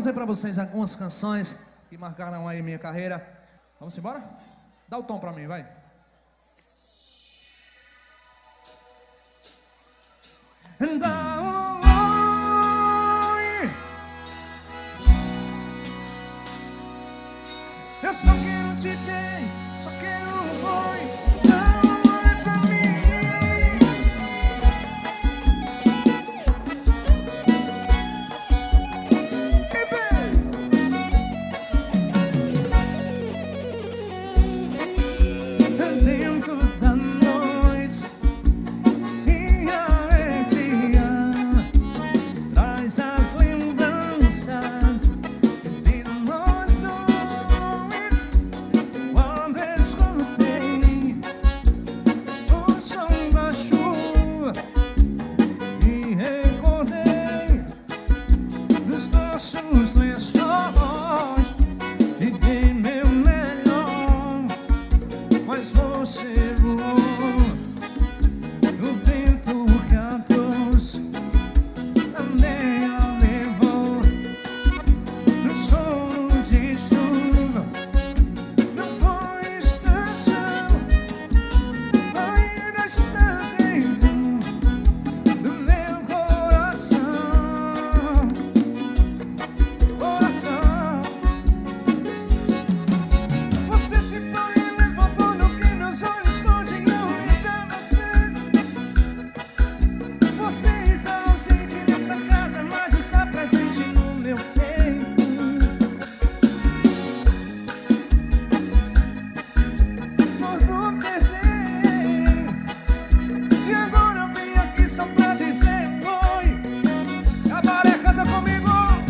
[SPEAKER 1] fazer pra vocês algumas canções que marcaram aí minha carreira. Vamos embora? Dá o tom pra mim, vai. Eu só quero te ter, só quero um oi. Dá um oi pra mim. Dentro da noite e a alegria traz as lembranças de nós dois. Quando escutei o som da chuva e recordei dos nossos lençóis, fiquei meu melhor, mas você voou. O vento que a trouxe também a levou. No sono de chuva não foi estação, ainda está dentro do meu coração. Coração. Você se foi e levou tudo que meus olhos podiam ver pra você. Você está ausente nessa casa, mas está presente no meu peito. Tudo perder, e agora eu vim aqui só pra dizer oi. Cabaré, canta comigo.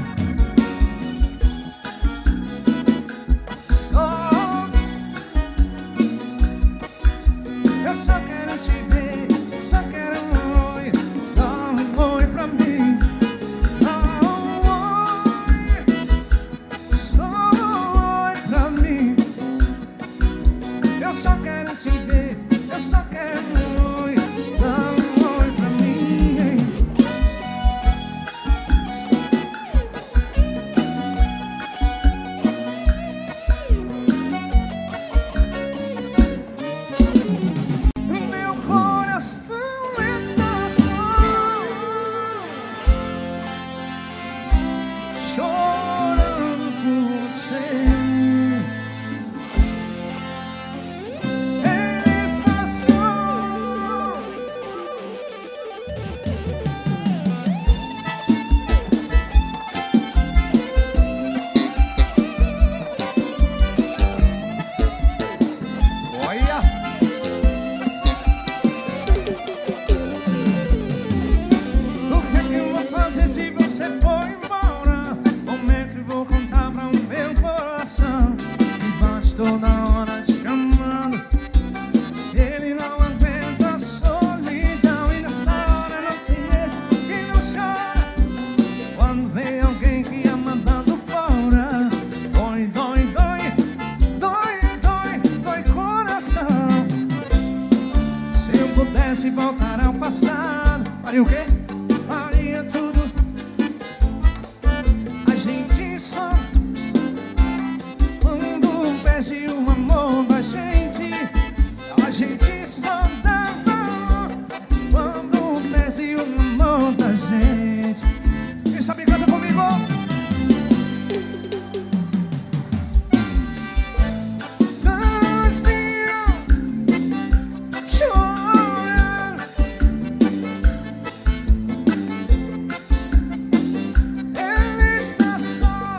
[SPEAKER 1] Eu só quero te ver, só quero um oi. Dá um oi pra mim. Dá um oi, só um oi pra mim. Eu só quero te ver, eu só quero um oi. Dá um oi pra mim. Meu coração está só, chorando por você. Ele está só. Olha! O que é que eu vou fazer se você for embora? Momento e vou contar pra o meu coração. Embaixo toda hora te chamando, ele não aguenta a solidão. E nessa hora não tem esse que não chora. Quando vem alguém que ia mandando fora, dói, dói, dói, dói, dói, dói coração. Se eu pudesse voltar ao passado, faria o quê? Faria tudo. A gente só quando perde o amor da gente, a gente só dá valor quando perde o amor da gente. Quem sabe canta comigo? Sozinho, chorando. Ele está só,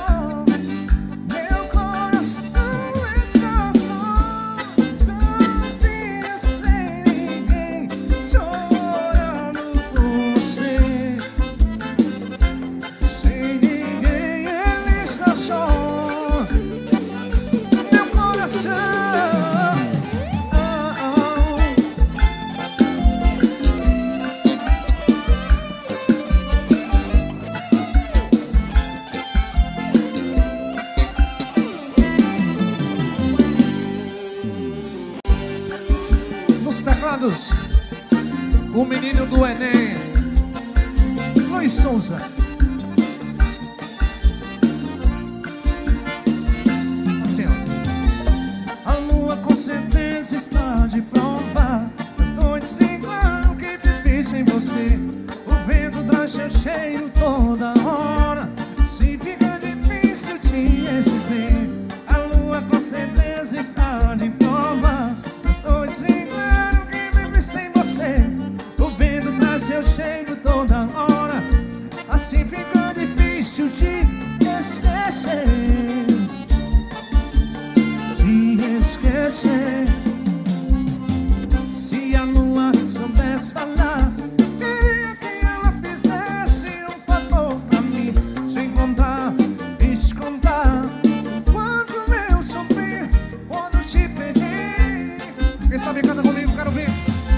[SPEAKER 1] meu coração está só, sozinho, sem ninguém, chorando por você. Sem ninguém, ele está só, meu coração. Nos teclados, o menino do Enem, Luiz Souza. de prova das noites sem claro que vivi sem você. O vento traz seu cheiro toda hora, se fica difícil te esquecer. A lua com certeza está de prova das noites sem claro que vivi sem você. O vento traz seu cheiro toda hora, assim fica difícil te esquecer. Te esquecer. Se a lua soubesse falar, queria que ela fizesse um favor pra mim, sem contar e te contar quanto eu sofri quando te perdi. Quem sabe canta comigo, quero ver.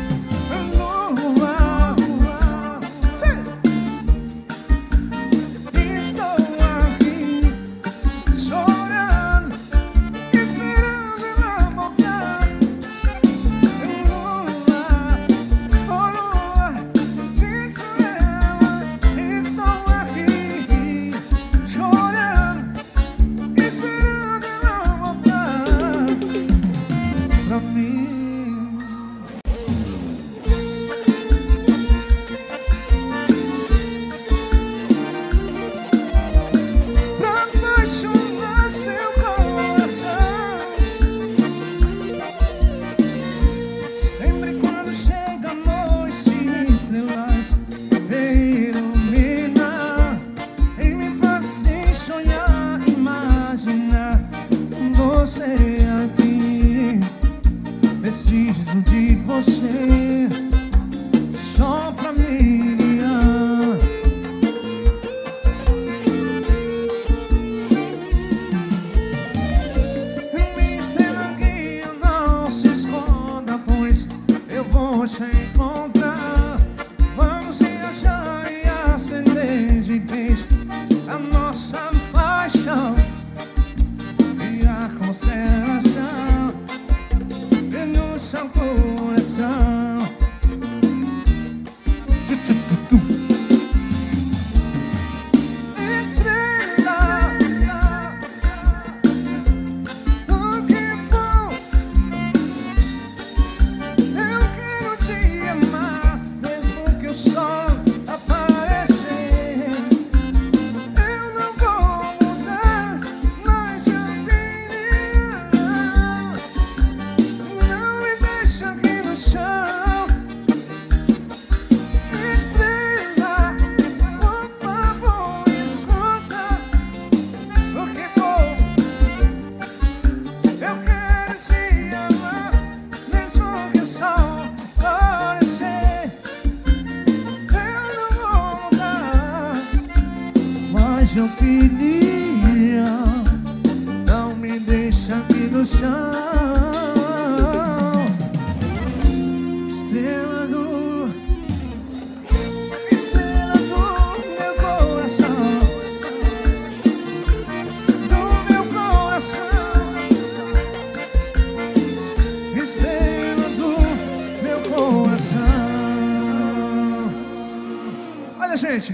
[SPEAKER 1] Preciso de você só pra me guiar. Minha estrela guia, não se esconda, pois eu vou te encontrar. Vamos viajar e acender de vez a nossa paixão e a constelação no seu coração. Estrela, o que for, eu quero te amar, mesmo que o sol aparecer. Eu não vou mudar mais de opinião. Aqui no chão, estrela, por favor, escuta o que for. Eu quero te amar, mesmo que o sol aparecer. Eu não vou mudar mais de opinião. Não me deixa aqui no chão. Estrela do meu coração. Olha, gente,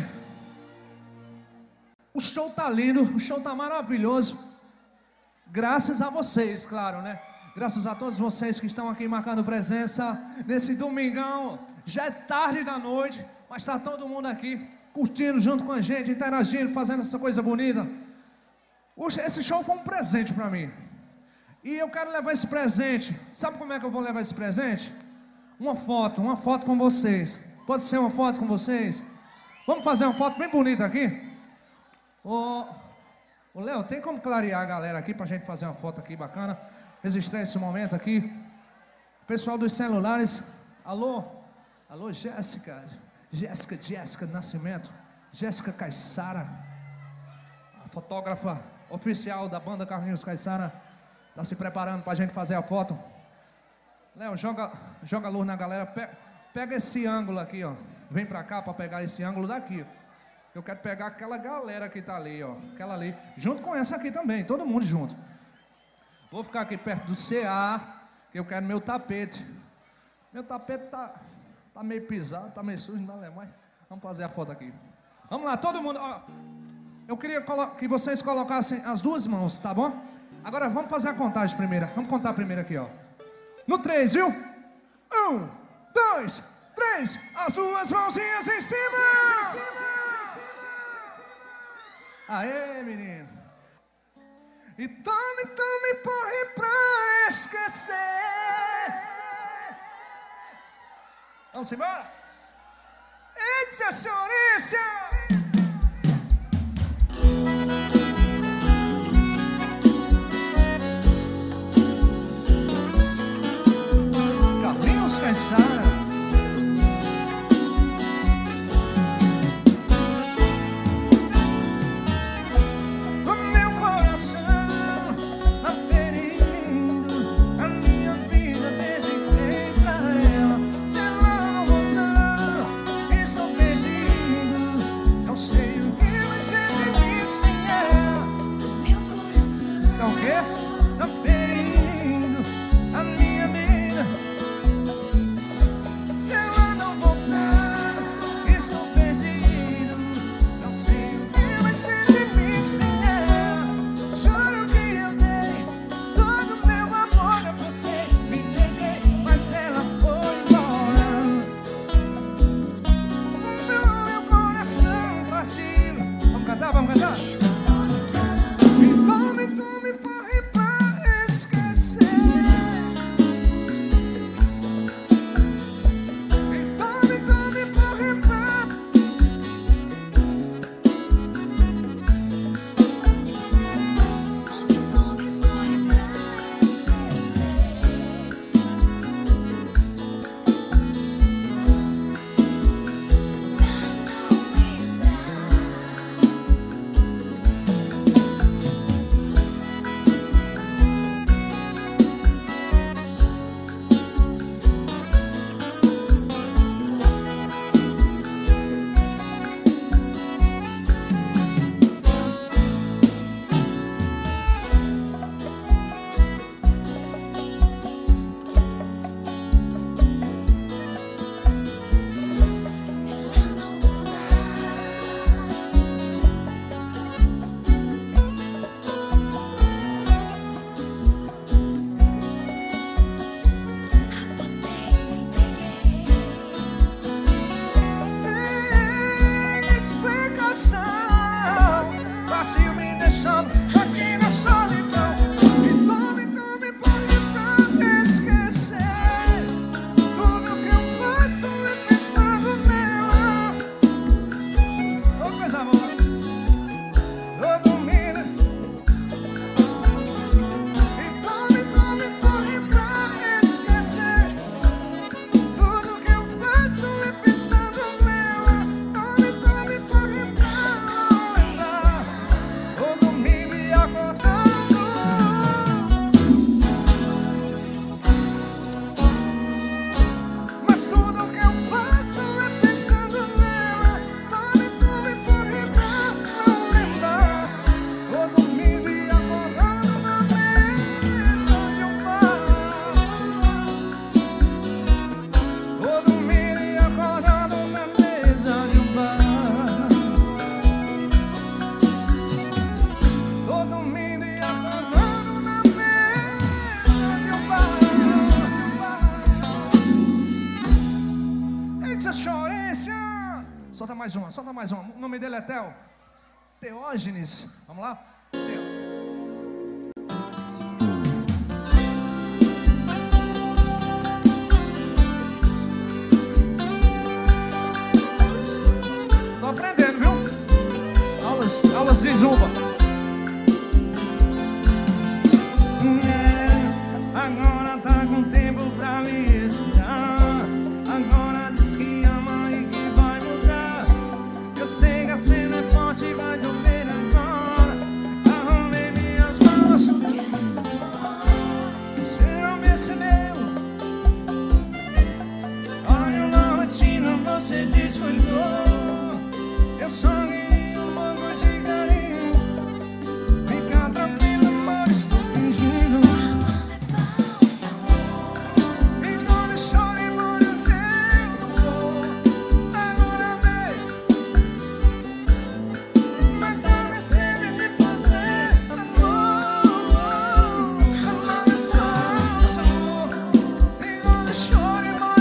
[SPEAKER 1] o show tá lindo, o show tá maravilhoso. Graças a vocês, claro, né? Graças a todos vocês que estão aqui marcando presença nesse domingão. Já é tarde da noite, mas tá todo mundo aqui curtindo junto com a gente, interagindo, fazendo essa coisa bonita. Esse show foi um presente pra mim. E eu quero levar esse presente. Sabe como é que eu vou levar esse presente? Uma foto com vocês. Pode ser uma foto com vocês? Vamos fazer uma foto bem bonita aqui? Ô Léo, tem como clarear a galera aqui pra gente fazer uma foto aqui bacana? Registrar esse momento aqui. Pessoal dos celulares. Alô? Alô, Jéssica Nascimento. Jéssica Caissara, a fotógrafa oficial da banda Carlinhos Caissara. Tá se preparando pra gente fazer a foto. Léo, joga a luz na galera. Pega esse ângulo aqui, ó. Vem pra cá pra pegar esse ângulo daqui. Eu quero pegar aquela galera que tá ali, ó. Aquela ali. Junto com essa aqui também. Todo mundo junto. Vou ficar aqui perto do CA, que eu quero meu tapete. Meu tapete tá meio pisado, tá meio sujo, não dá mais. Vamos fazer a foto aqui. Vamos lá, todo mundo. Ó, eu queria que vocês colocassem as duas mãos, tá bom? Agora vamos fazer a contagem primeiro. Vamos contar primeiro aqui, ó. No 3, viu? 1, 2, 3, as duas mãozinhas em cima. Aê, menino. E tome, porre pra esquecer. Vamos embora? Eita, chorícia! Carlinhos Caissara. Vamos cantar? E tome, porre pra esquecer. E tome, porre pra... Solta mais uma. O nome dele é Teógenes. Vamos lá? Tô aprendendo, viu? Aulas de zumba. Agora tá com tempo pra me escutar. Agora diz que ama e que vai mudar. Eu sei que a cena é forte e vai doer agora. Arrumei minhas mãos. Você não percebeu? Olha na rotina, você descuidou. Eu só queria um pouco de carinho. Fica tranquilo, amor, estou fingindo. Então me chore por um tempo. Agora vem. Mas tá sempre me fazer amor. Amor é falso. Então me chore por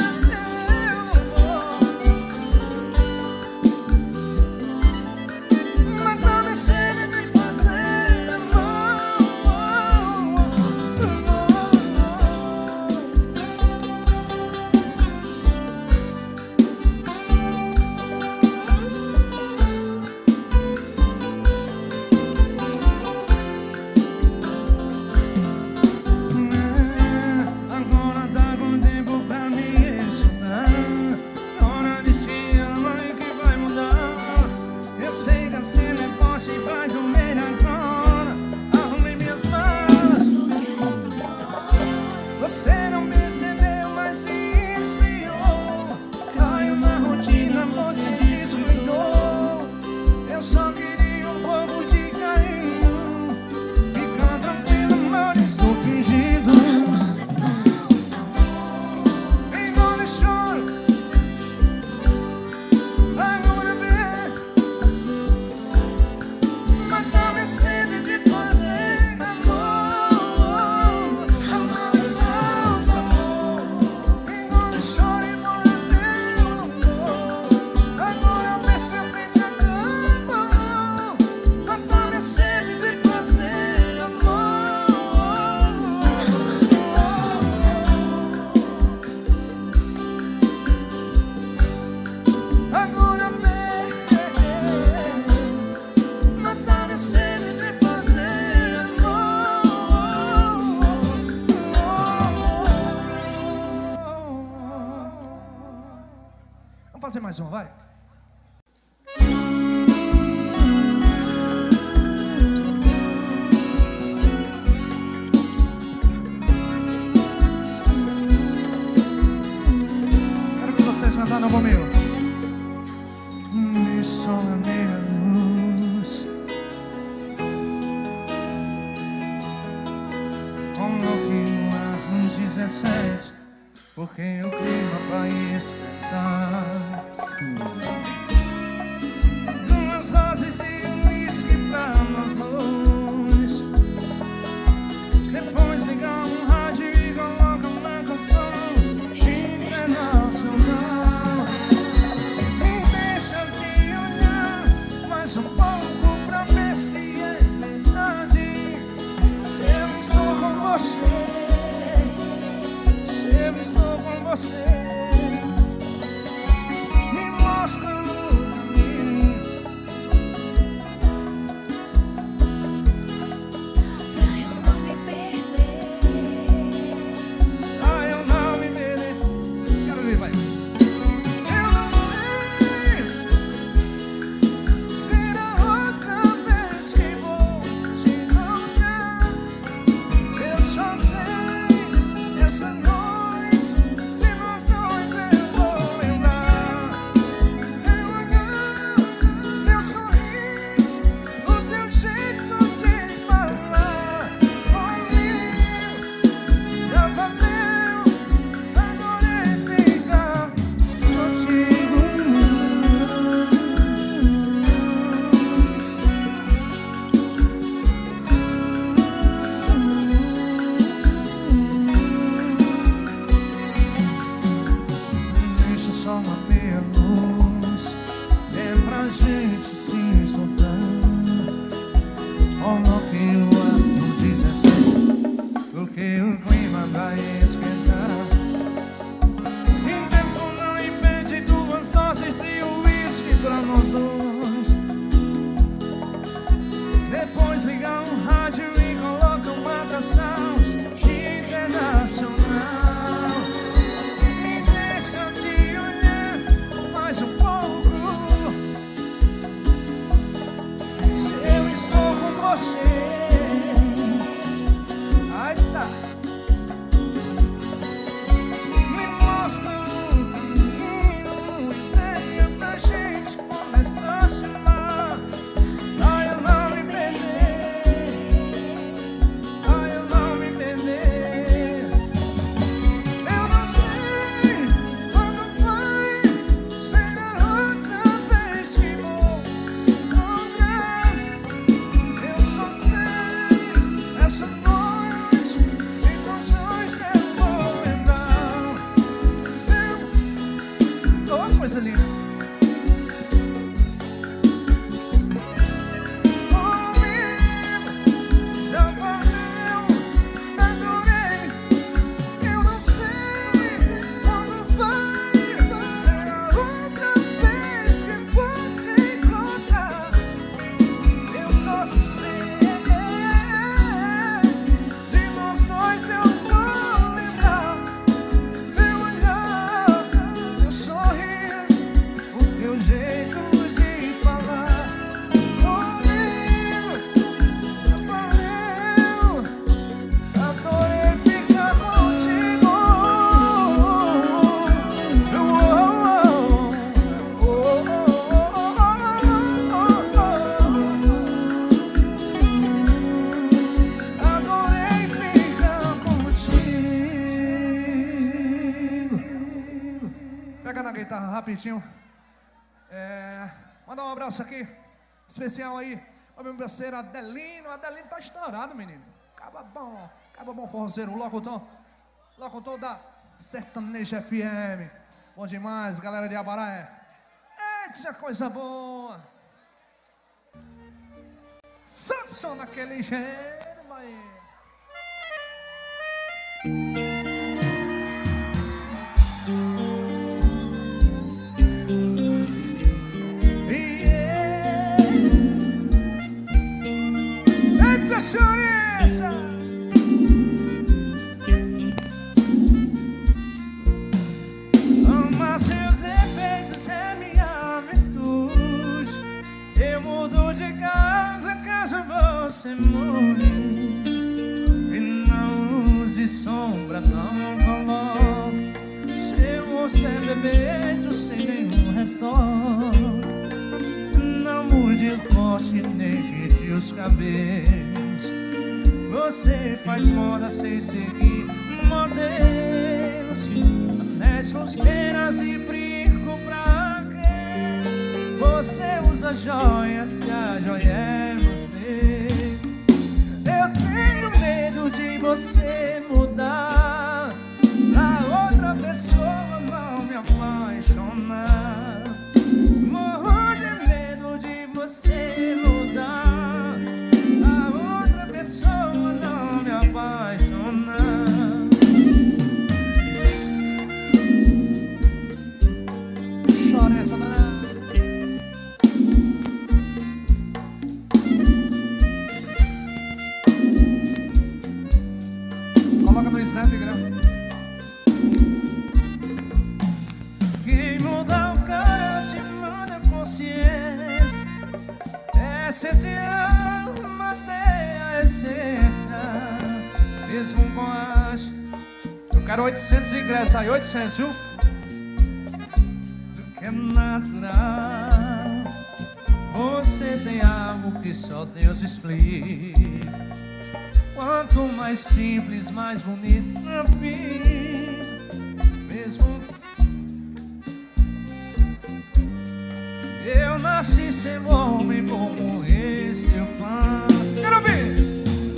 [SPEAKER 1] fazer mais um, vai. Quero que vocês cantaram comigo. Me só a meia luz, coloque no ar 17, porque o clima vai esquentar. Duas doses de uísque pra nós dois. Depois ligar um rádio e coloca uma canção internacional. Me deixa te olhar mais um pouco pra ver se é verdade. Se eu estou com você, se eu estou com você, me mostra o caminho
[SPEAKER 2] pra eu não me perder,
[SPEAKER 1] pra eu não me perder. Quero ver, vai. Eu não sei, será outra vez que vou te encontrar. Eu só sei, essa noite de nós dois eu vou lembrar. Teu olhar, teu sorriso, o teu jeito de falar. Comigo já valeu, adorei ficar contigo. Deixa só uma meia luz, é pra gente se soltar. Coloque o ar no 16, porque o clima vai esquentar. E tempo não impede duas doses de uísque pra nós dois. Depois ligar um rádio e coloca uma canção internacional. Me deixa te olhar mais um pouco. Se eu estou com você, ai tá, me mostra um caminho, uma ideia pra gente começar a se amar. Pra eu não me perder, pra eu não me perder. Eu não sei quando vai ser a outra vez que vou te encontrar. Eu só sei, essa noite em canções eu vou lembrar. Oh, coisa linda. Comigo já valeu, adorei. Eu não sei quando vai ser a outra vez que vou te encontrar. Eu só sei, de nós dois eu vou lembrar. Teu olhar, teu sorriso, o teu jeito de falar. Comigo já valeu, adorei ficar contigo. Adorei ficar contigo. Pega na guitarra rapidinho. Mandar um abraço aqui especial aí pra meu parceiro Adelino. Adelino tá estourado, menino. Caba bom forrozeiro, locutor da Sertaneja FM. Bom demais, galera de Abaré. Eita, coisa boa. Sanson naquele jeito, vai. Eita, chouriça. Ama seus defeitos, defeito sem nenhum retorno. Não mude o corte nem pinte os cabelos. Você faz moda sem seguir modelos. Anéis, pulseiras e brinco pra quê? Você usa joias se a joia é você. Eu tenho medo de você mudar pra outra pessoa não me apaixonar. Morro de medo de você mudar pra outra pessoa não me apaixonar. Chora essa danada. Coloca no Snap, grava. Quem muda o cara te manda consciência. Essencial, mantém a essência. Mesmo com as... Eu quero 800 ingressos aí, 800, viu? Do que é natural. Você tem algo que só Deus explica. Quanto mais simples, mais bonito fica. Mesmo eu nasci sem homem, vou morrer seu fã. Quero ouvir!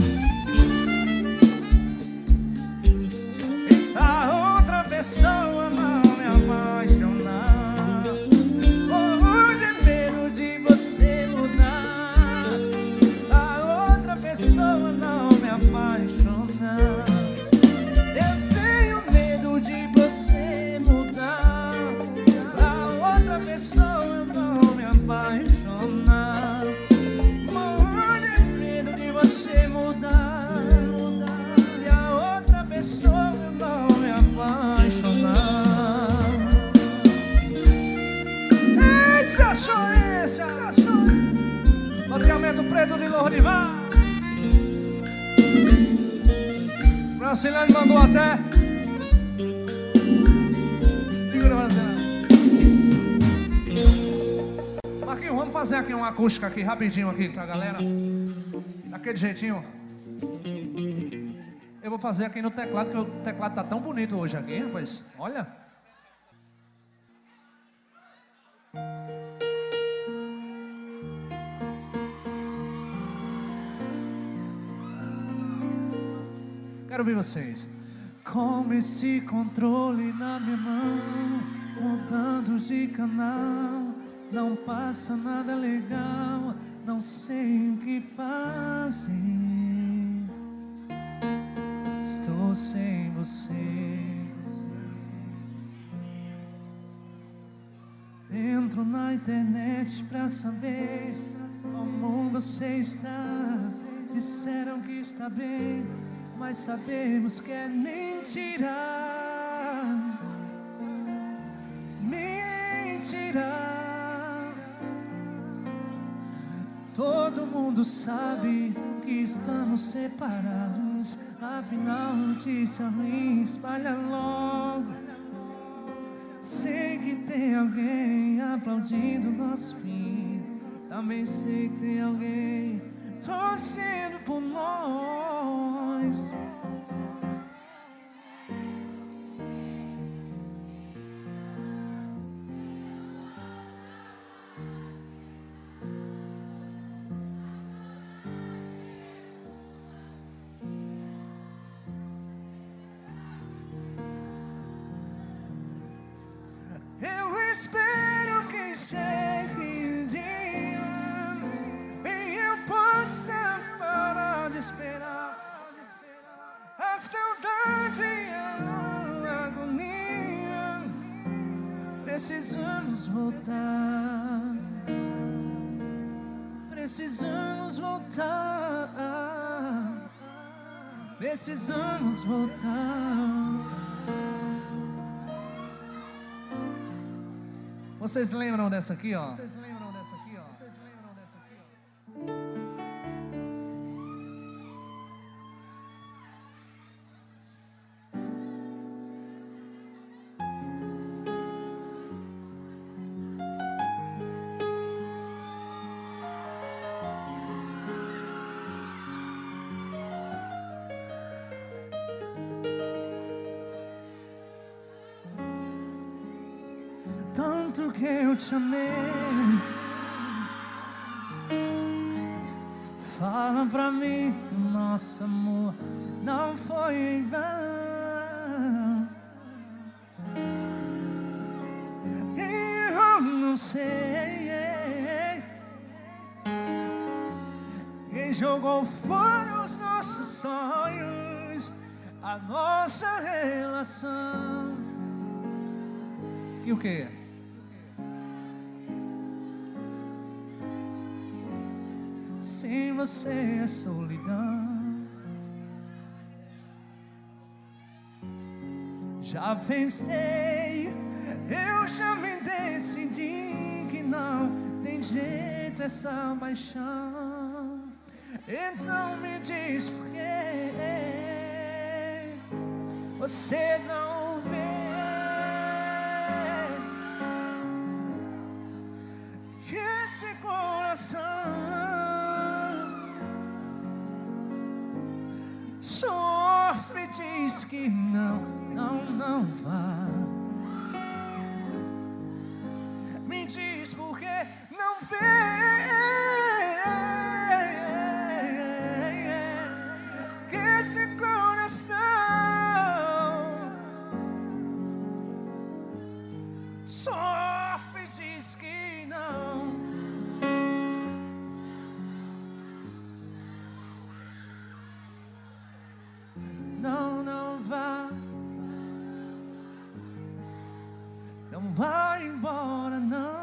[SPEAKER 1] A outra pessoa não me apaixonar. Morro de medo de você mudar. A outra pessoa não me apaixonar. Eu tenho medo de você mudar. A outra pessoa não me apaixonar. Morro de medo de você mudar. Se a outra pessoa não me apaixonar. Eita, chorência! Loteamento Preto de Lourdivar. Francilene mandou até. Segura, Francilene. Marquinhos, vamos fazer aqui uma acústica aqui, rapidinho aqui pra galera. Daquele jeitinho. Eu vou fazer aqui no teclado, que o teclado tá tão bonito hoje aqui, rapaz. Olha. Quero ouvir vocês. Com esse controle na minha mão, mudando de canal, não passa nada legal, não sei o que fazer. Estou sem você. Entro na internet pra saber como você está. Disseram que está bem, mas sabemos que é mentira. Mentira. Todo mundo sabe que estamos separados. Afinal, notícia ruim espalha logo. Sei que tem alguém aplaudindo nosso fim. Também sei que tem alguém torcendo por nós. Eu espero que chegue o dia e eu possa parar de esperar. A saudade e a agonia. Precisamos voltar. Precisamos voltar. Precisamos voltar. Vocês lembram dessa aqui, ó? Vocês lembram dessa aqui, ó? Vocês lembram dessa aqui, ó? tanto que eu te amei. Fala pra mim, nosso amor não foi em vão. E eu não sei quem jogou fora os nossos sonhos, a nossa relação. E o quê? Sem você é solidão. Já pensei, eu já me decidi que não tem jeito essa paixão. Então me diz por que você não vê que esse coração sofre, diz que não vá. Me diz por que não vê que esse coração sofre, diz que não. Não vá, não vai embora, não.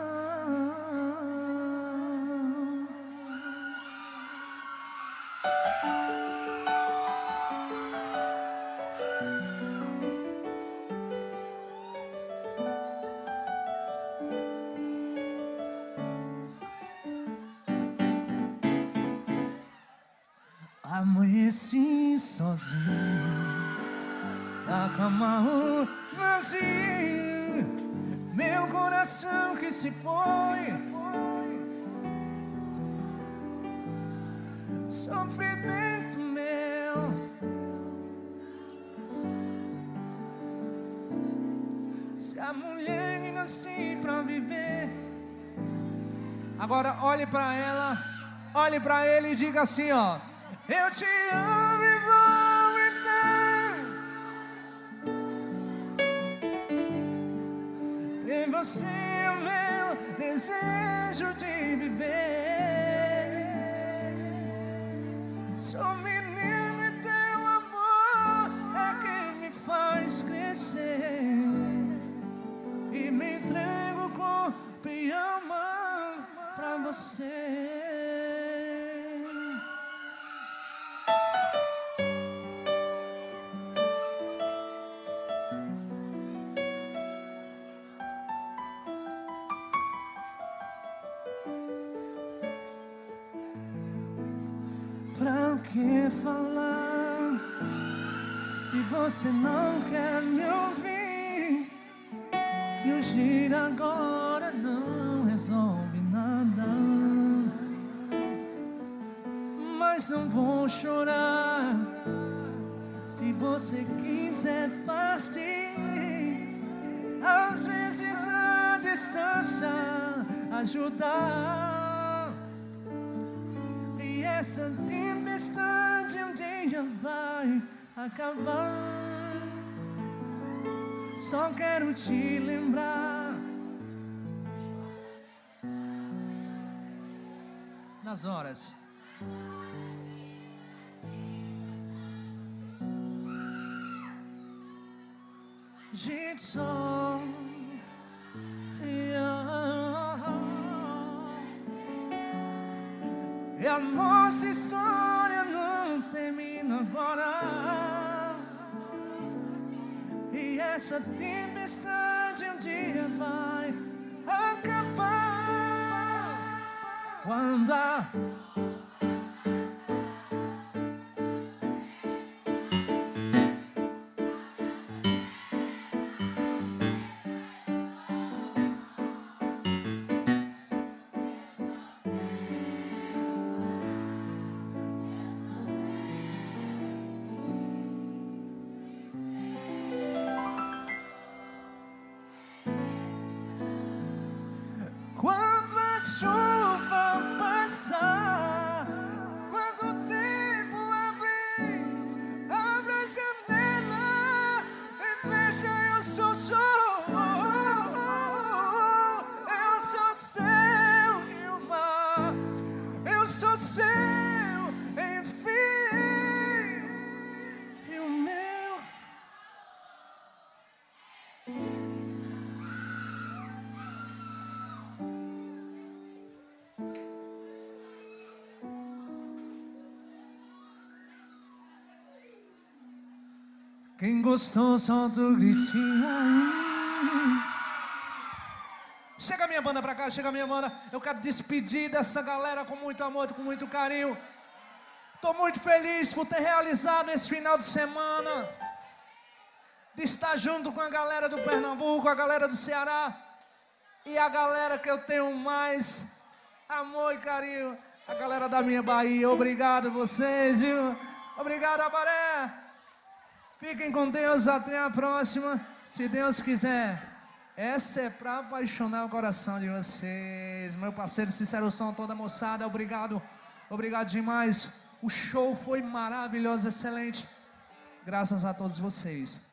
[SPEAKER 1] Amanheci sozinho na cama vazio, meu coração que se foi, sofrimento meu. Se a mulher que nasci pra viver. Agora olhe pra ela, olhe pra ele e diga assim, ó: eu te amo e vou então. Ter você é o meu desejo de viver. Sou menino e teu amor é quem me faz crescer. E me entrego corpo e alma pra você. Pra que falar se você não quer me ouvir? Fugir agora não resolve nada. Mas não vou chorar se você quiser partir. Às vezes a distância ajudar. E essa tempestade um dia vai acabar. Só quero te lembrar nas horas de sol. E a nossa história não termina agora. E essa tempestade um dia vai acabar. Quando a chuva passar, quando o tempo abrir, abre a janela e veja, eu sou seu. Eu sou seu e o mar, eu sou seu, enfim, e o meu. Quem gostou, solta o gritinho aí. Chega a minha banda pra cá, chega a minha banda. Eu quero despedir dessa galera com muito amor, com muito carinho. Tô muito feliz por ter realizado esse final de semana, de estar junto com a galera do Pernambuco, a galera do Ceará e a galera que eu tenho mais amor e carinho, a galera da minha Bahia. Obrigado a vocês, viu? Obrigado, Abaré. Fiquem com Deus, até a próxima, se Deus quiser. Essa é pra apaixonar o coração de vocês. Meu parceiro Sincero Som, toda a moçada, obrigado. Obrigado demais. O show foi maravilhoso, excelente. Graças a todos vocês.